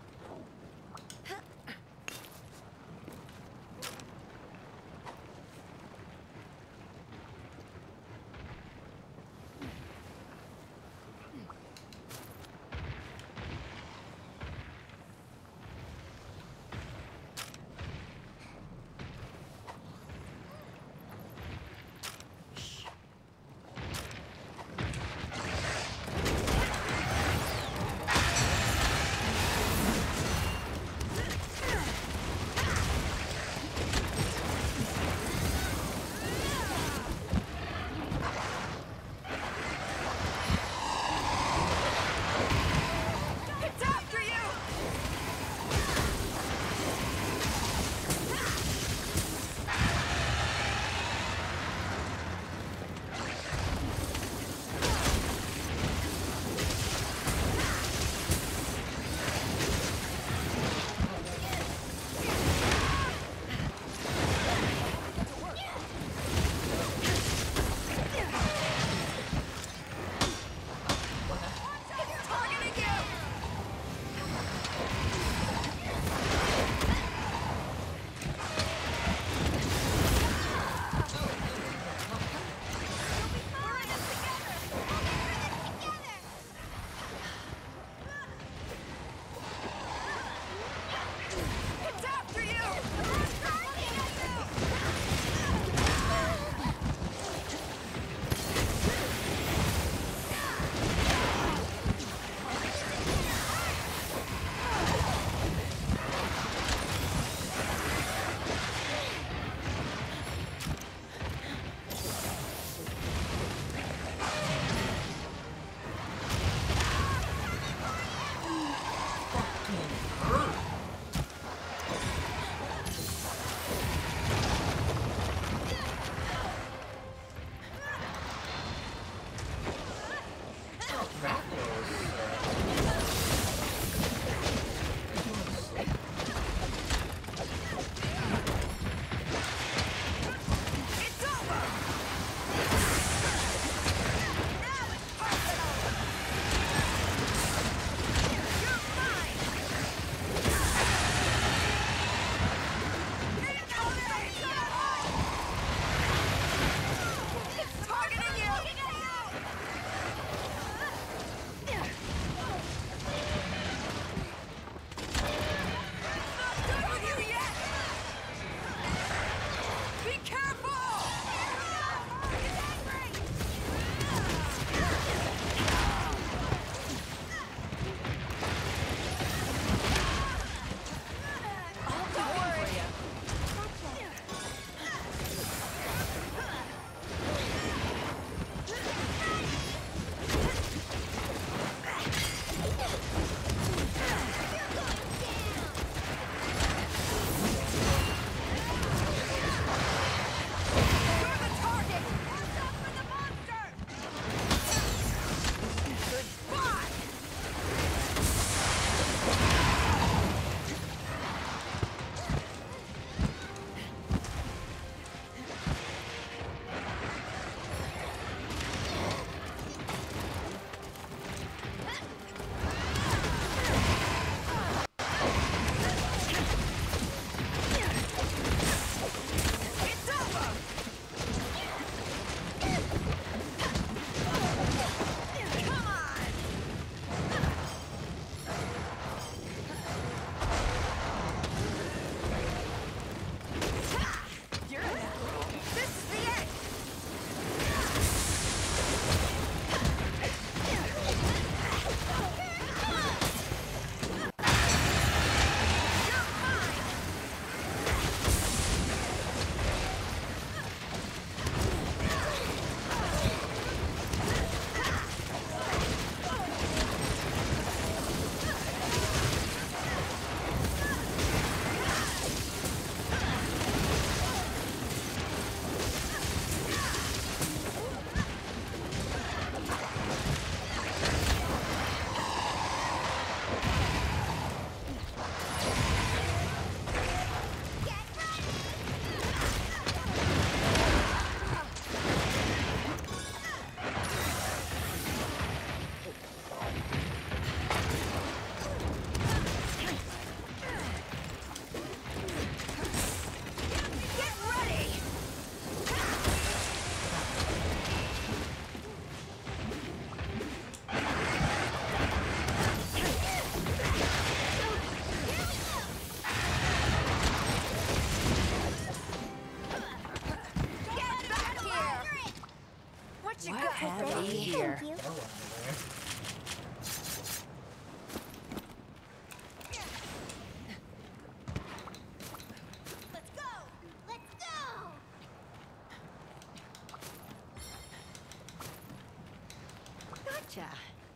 Gotcha.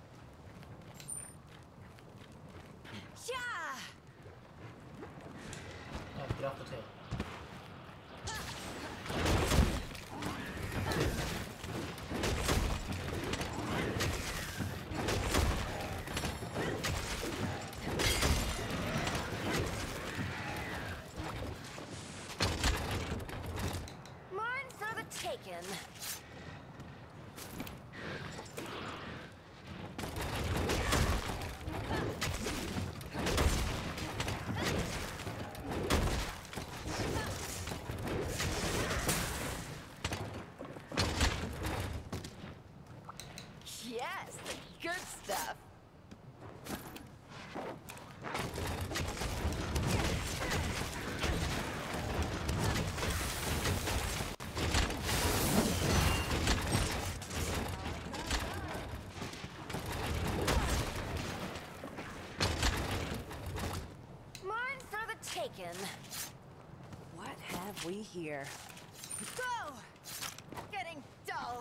Yeah. Yeah, get off the tail. Mine for the taken. Yes, the good stuff. Mine for the taken. What have we here? Go! Getting dull.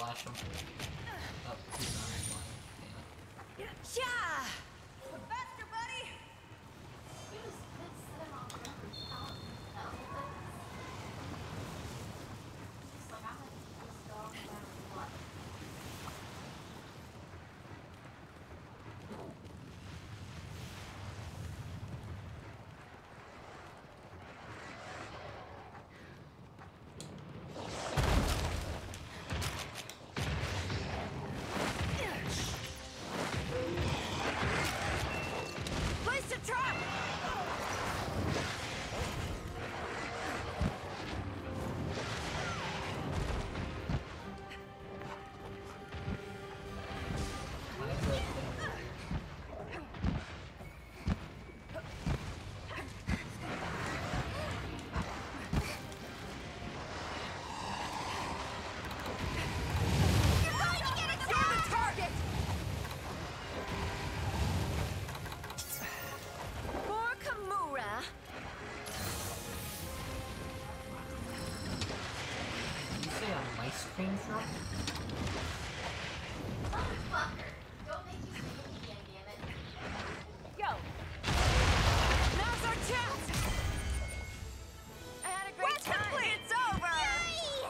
flash him. Oh, he's not flying. Yeah. Faster, buddy. You just could sit him on Pepper's couch. No, that's just like I'm gonna keep this dog no matter what. Place a trap. Why is that thing weird? You're going to get it. You're the target. For Kimura. Did you say a ice cream truck? Motherfucker! Don't make me say it again, damn it. Yo. Now's our chance. I had a great Quest time. Complete. It's over. Yay!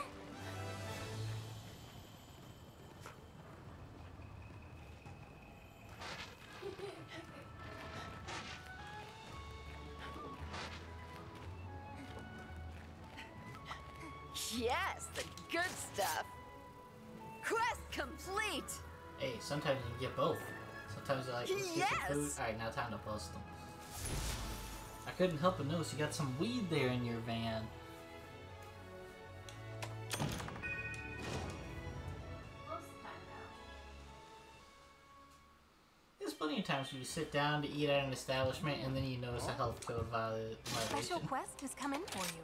Yes, the good stuff. Quest complete. Hey, sometimes you get both. Sometimes you're like, let's get Yes! some food. Alright, now time to bust them. I couldn't help but notice you got some weed there in your van. Most of the time now. There's plenty of times where you sit down to eat at an establishment and then you notice a health code viola- Special violation. quest has come in for you.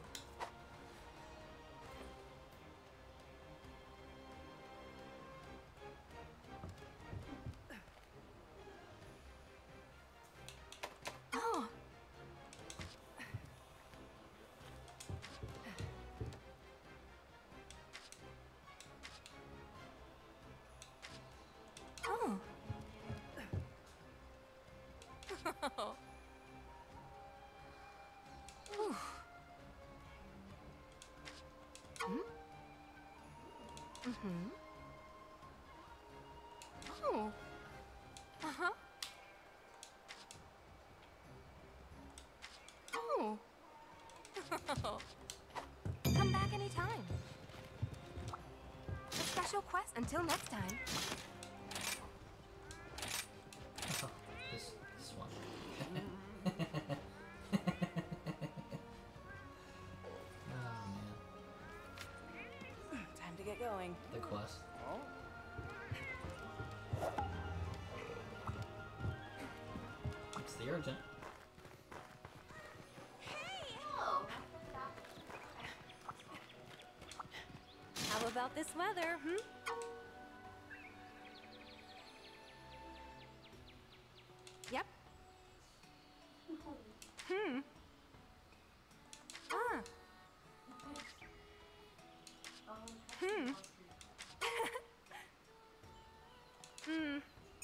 Oh. Oh. Whew. Hmm? Mm-hmm. Oh. Uh-huh. Oh. Come back anytime. A special quest until next time. Oh, this, this one. Oh man, Time to get going. the quest. It's the urgent. Oh, How about this weather, hmm? Yep. Hmm. Ah. Hmm. Hmm.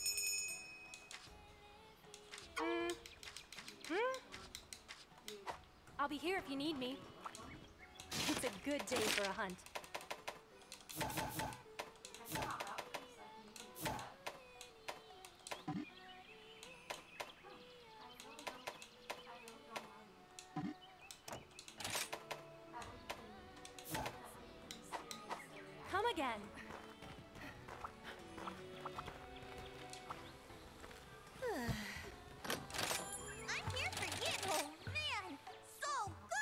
Hmm. Hmm. I'll be here if you need me. It's a good day for a hunt. I saw that for a second. You can do that. I really don't. I really don't mind. That way you can. That way you can seriously react. Come again. I'm here for you. Oh man, so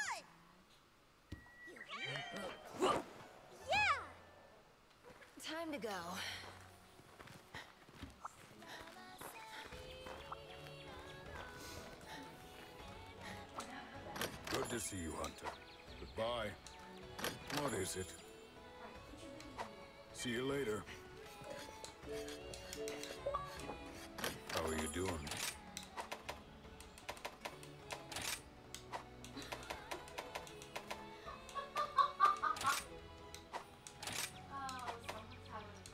good. Yeah. Time to go. Good to see you, Hunter. Goodbye. What is it? See you later. How are you doing? Oh, someone's having a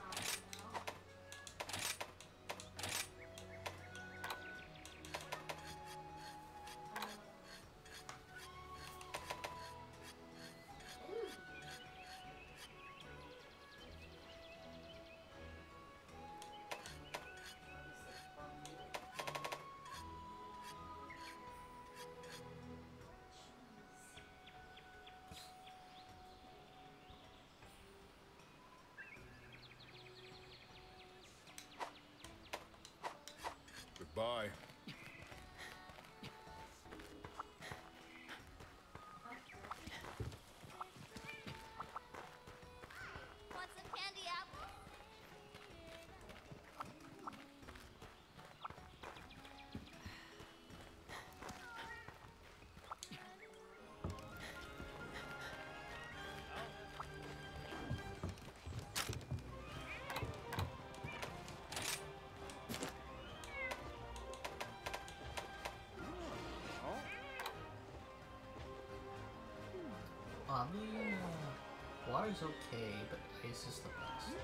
Oddly, uh, water's okay, but ice is the best.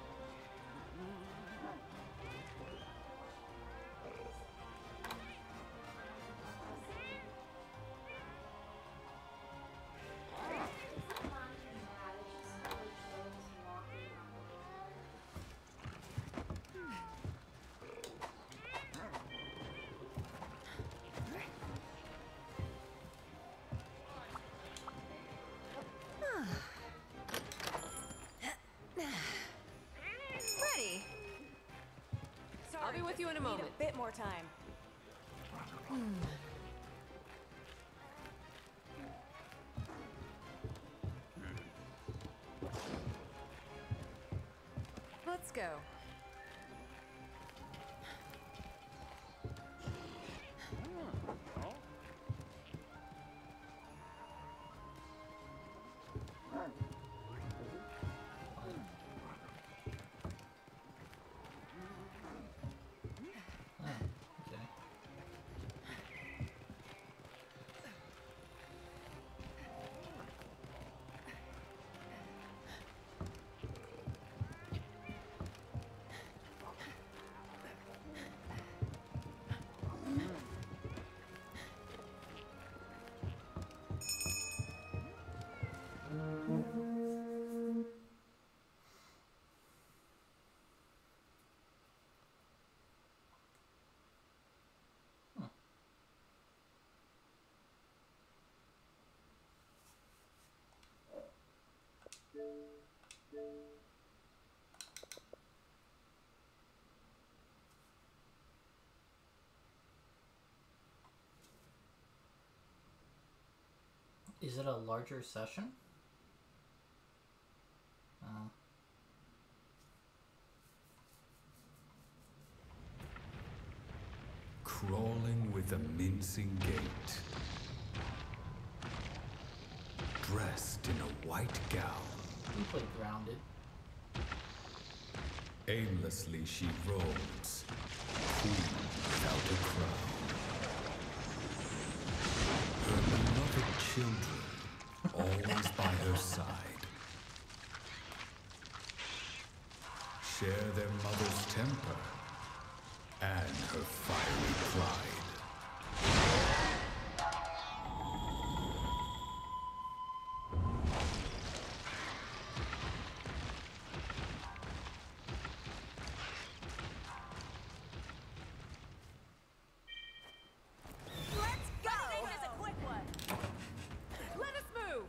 Ready. Sorry, I'll be with you in a need moment. a bit more time. Let's go. Oh, okay. Is it a larger session? Uh, Crawling with a mincing gait. Dressed in a white gown. we play Grounded. Aimlessly she roams, queen without a crown. Her beloved children, always by her side, share their mother's temper and her fiery pride. Let's go! This is a quick one. Let us move.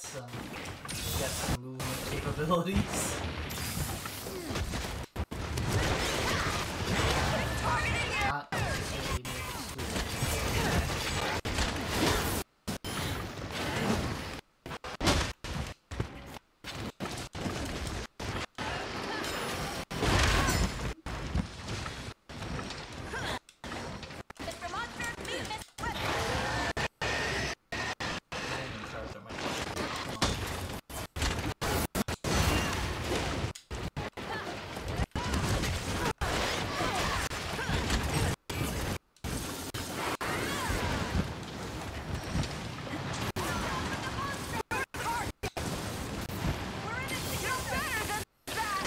some, get some movement capabilities. Not necessarily make it sweet. Mister Monster, meet Miss Whip. I didn't charge up my phone. We're in it together. Better than that.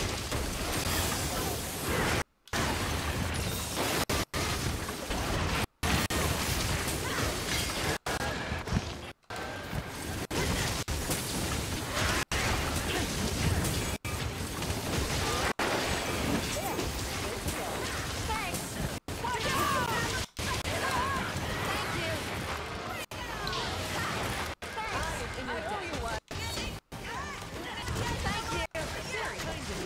Thanks. Watch out! Thank you. Thanks. I owe you one. Thank you.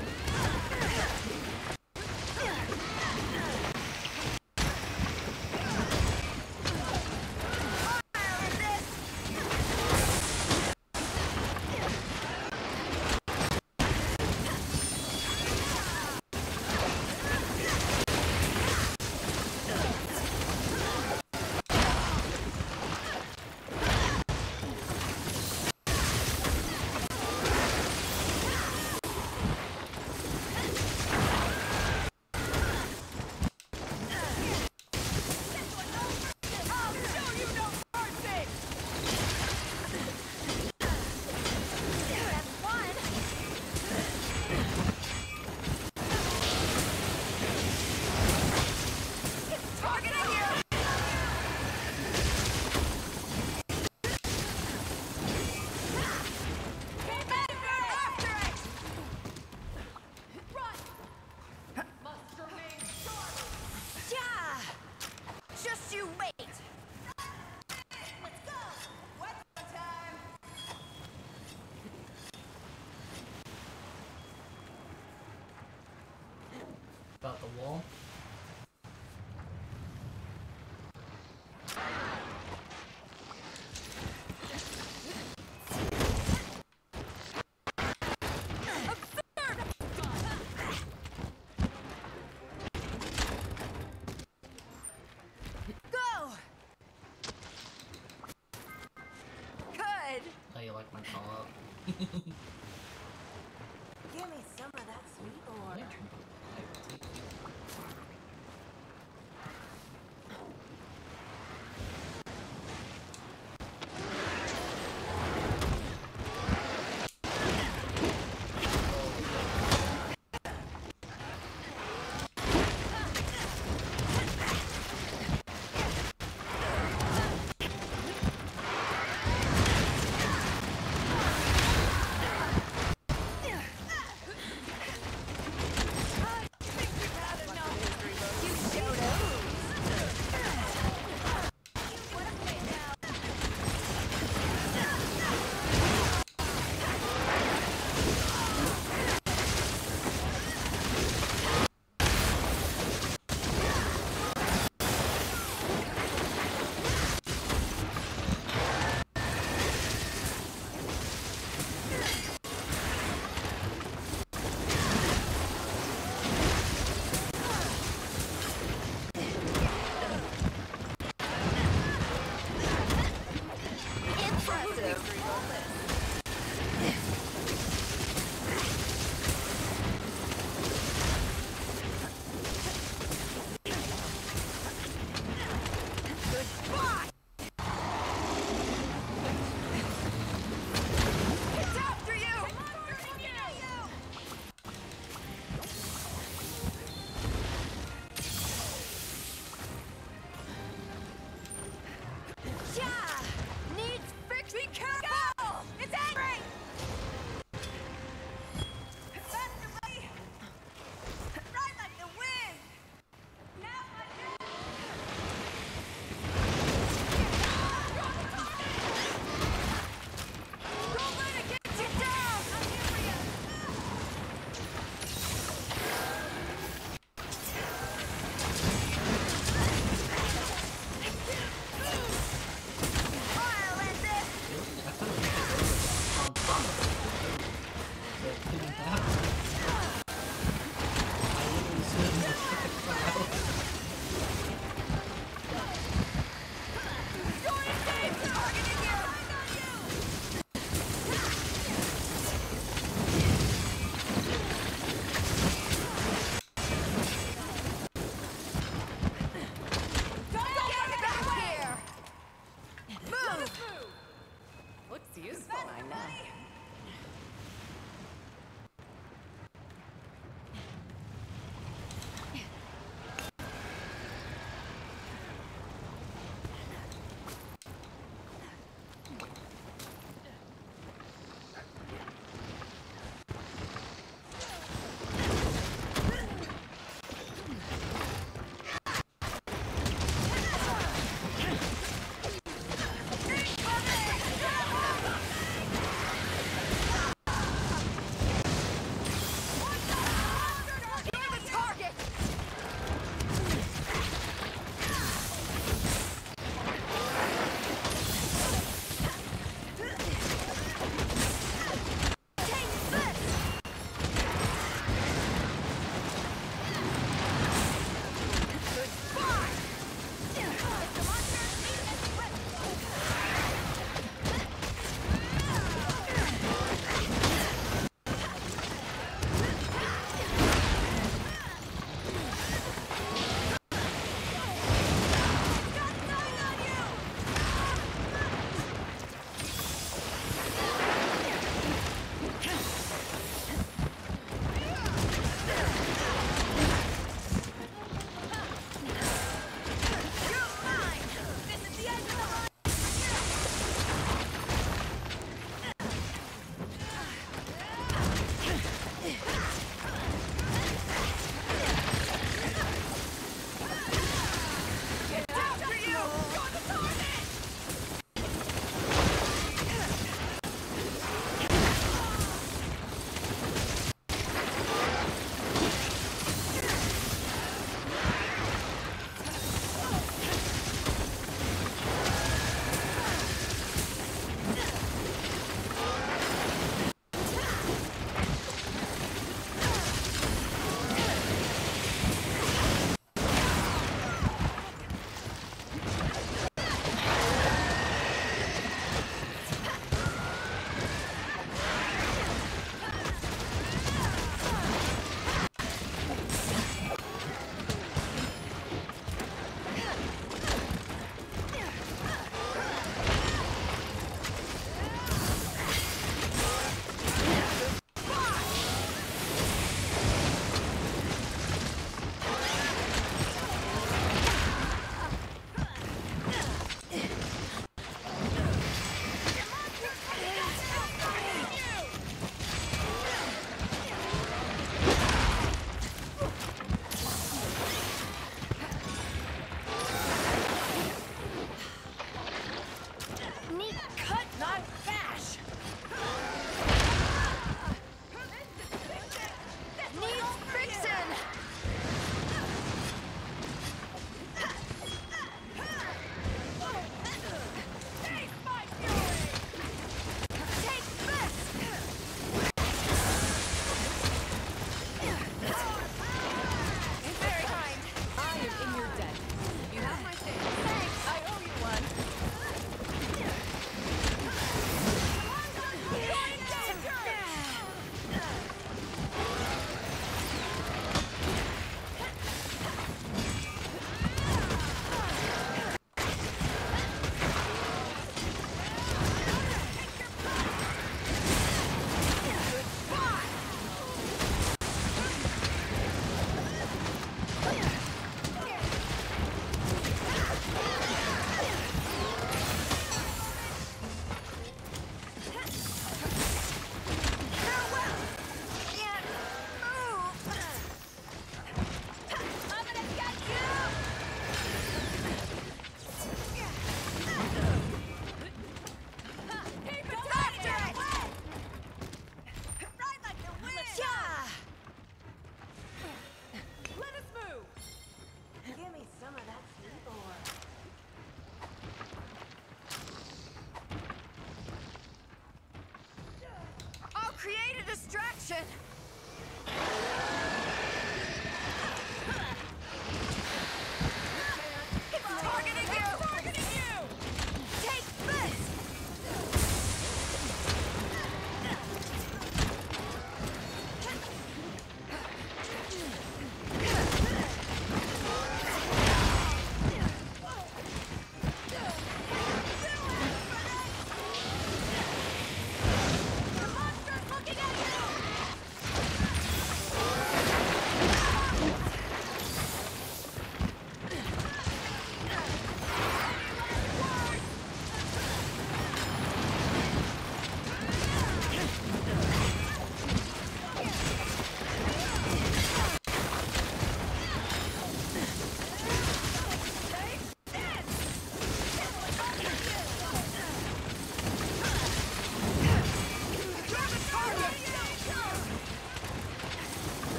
Fire in this. I'll show you no mercy. That's one. Target in here. Keep after it. Run. Must remain sharp. Yeah. Just you wait. Let's go. What's time? About the wall. Go. Good. How you like my call out? Give me some of that sweet ore. I will take you.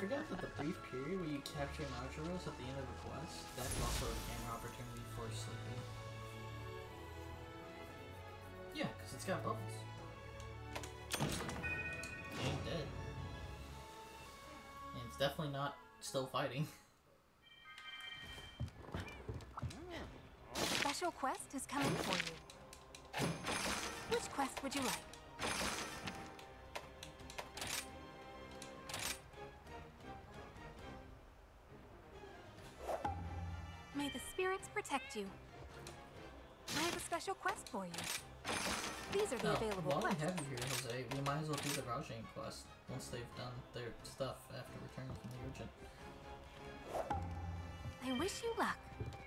forgot that the brief period where you capture Nautilus at the end of a quest, that's also a camera opportunity for sleeping. Yeah, because it's got bubbles. It ain't dead. And it's definitely not still fighting. Special quest is coming for you. Which quest would you like? May the spirits protect you. I have a special quest for you. These are the Oh, available while we quests. have you here, Jose, we might as well do the Rajang quest once they've done their stuff after returning from the Urgent. I wish you luck.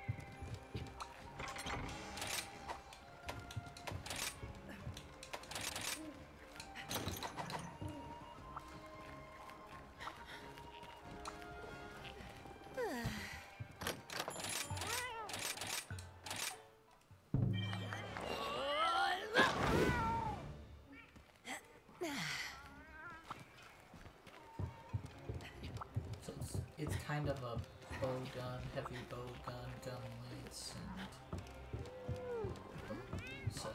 So it's, it's kind of a bow gun, heavy bow gun, gun lights, and so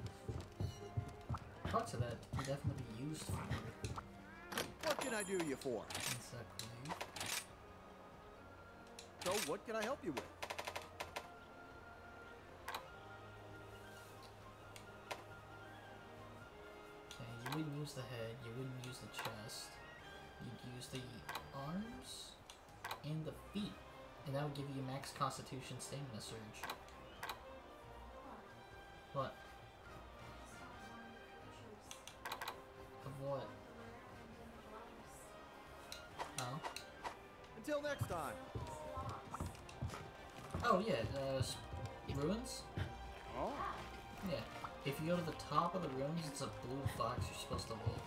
parts of that can definitely be used for What can I do you for? insect wave. So, what can I help you with? Okay, you wouldn't use the head, you wouldn't use the chest, you'd use the arms and the feet, and that would give you max constitution stamina surge. What? Of what? Oh? Until next time. Oh yeah, uh, s- ruins? Oh. Yeah. If you go to the top of the ruins, it's a blue fox you're supposed to wave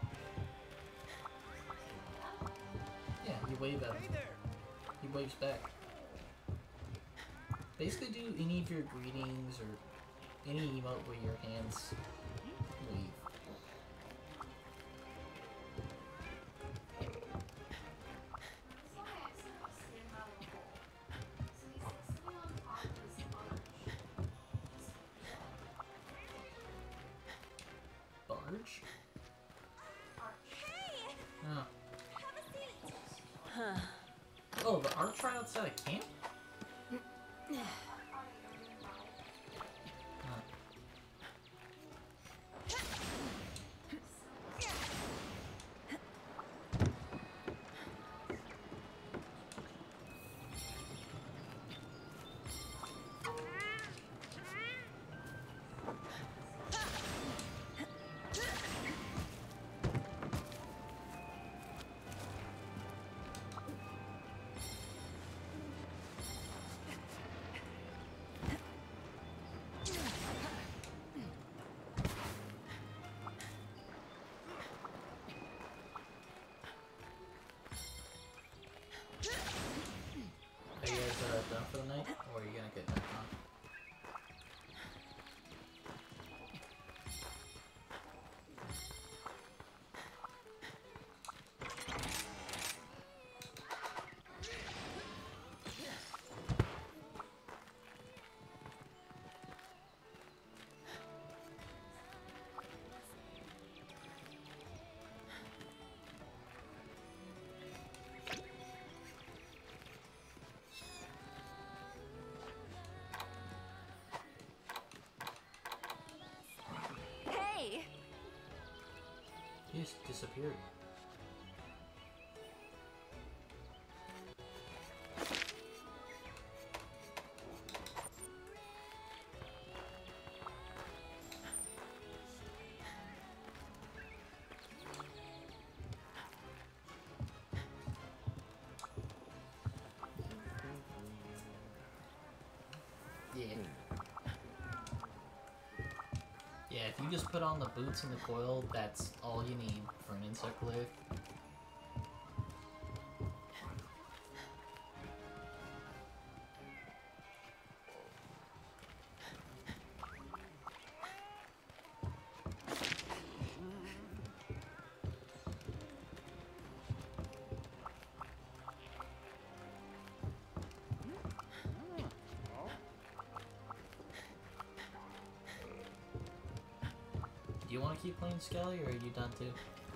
at. Yeah, you wave at him. Hey there. He waves back. Basically do any of your greetings or any emote where your hands wave. Barge? Oh. Huh. Oh, the arch right outside of camp? Huh. Are you guys uh, done for the night, or are you gonna get back on? Hey! He just disappeared. Yeah. Yeah, if you just put on the boots and the coil, that's all you need for an insect lathe. Do you want to keep playing Skelly, or are you done too?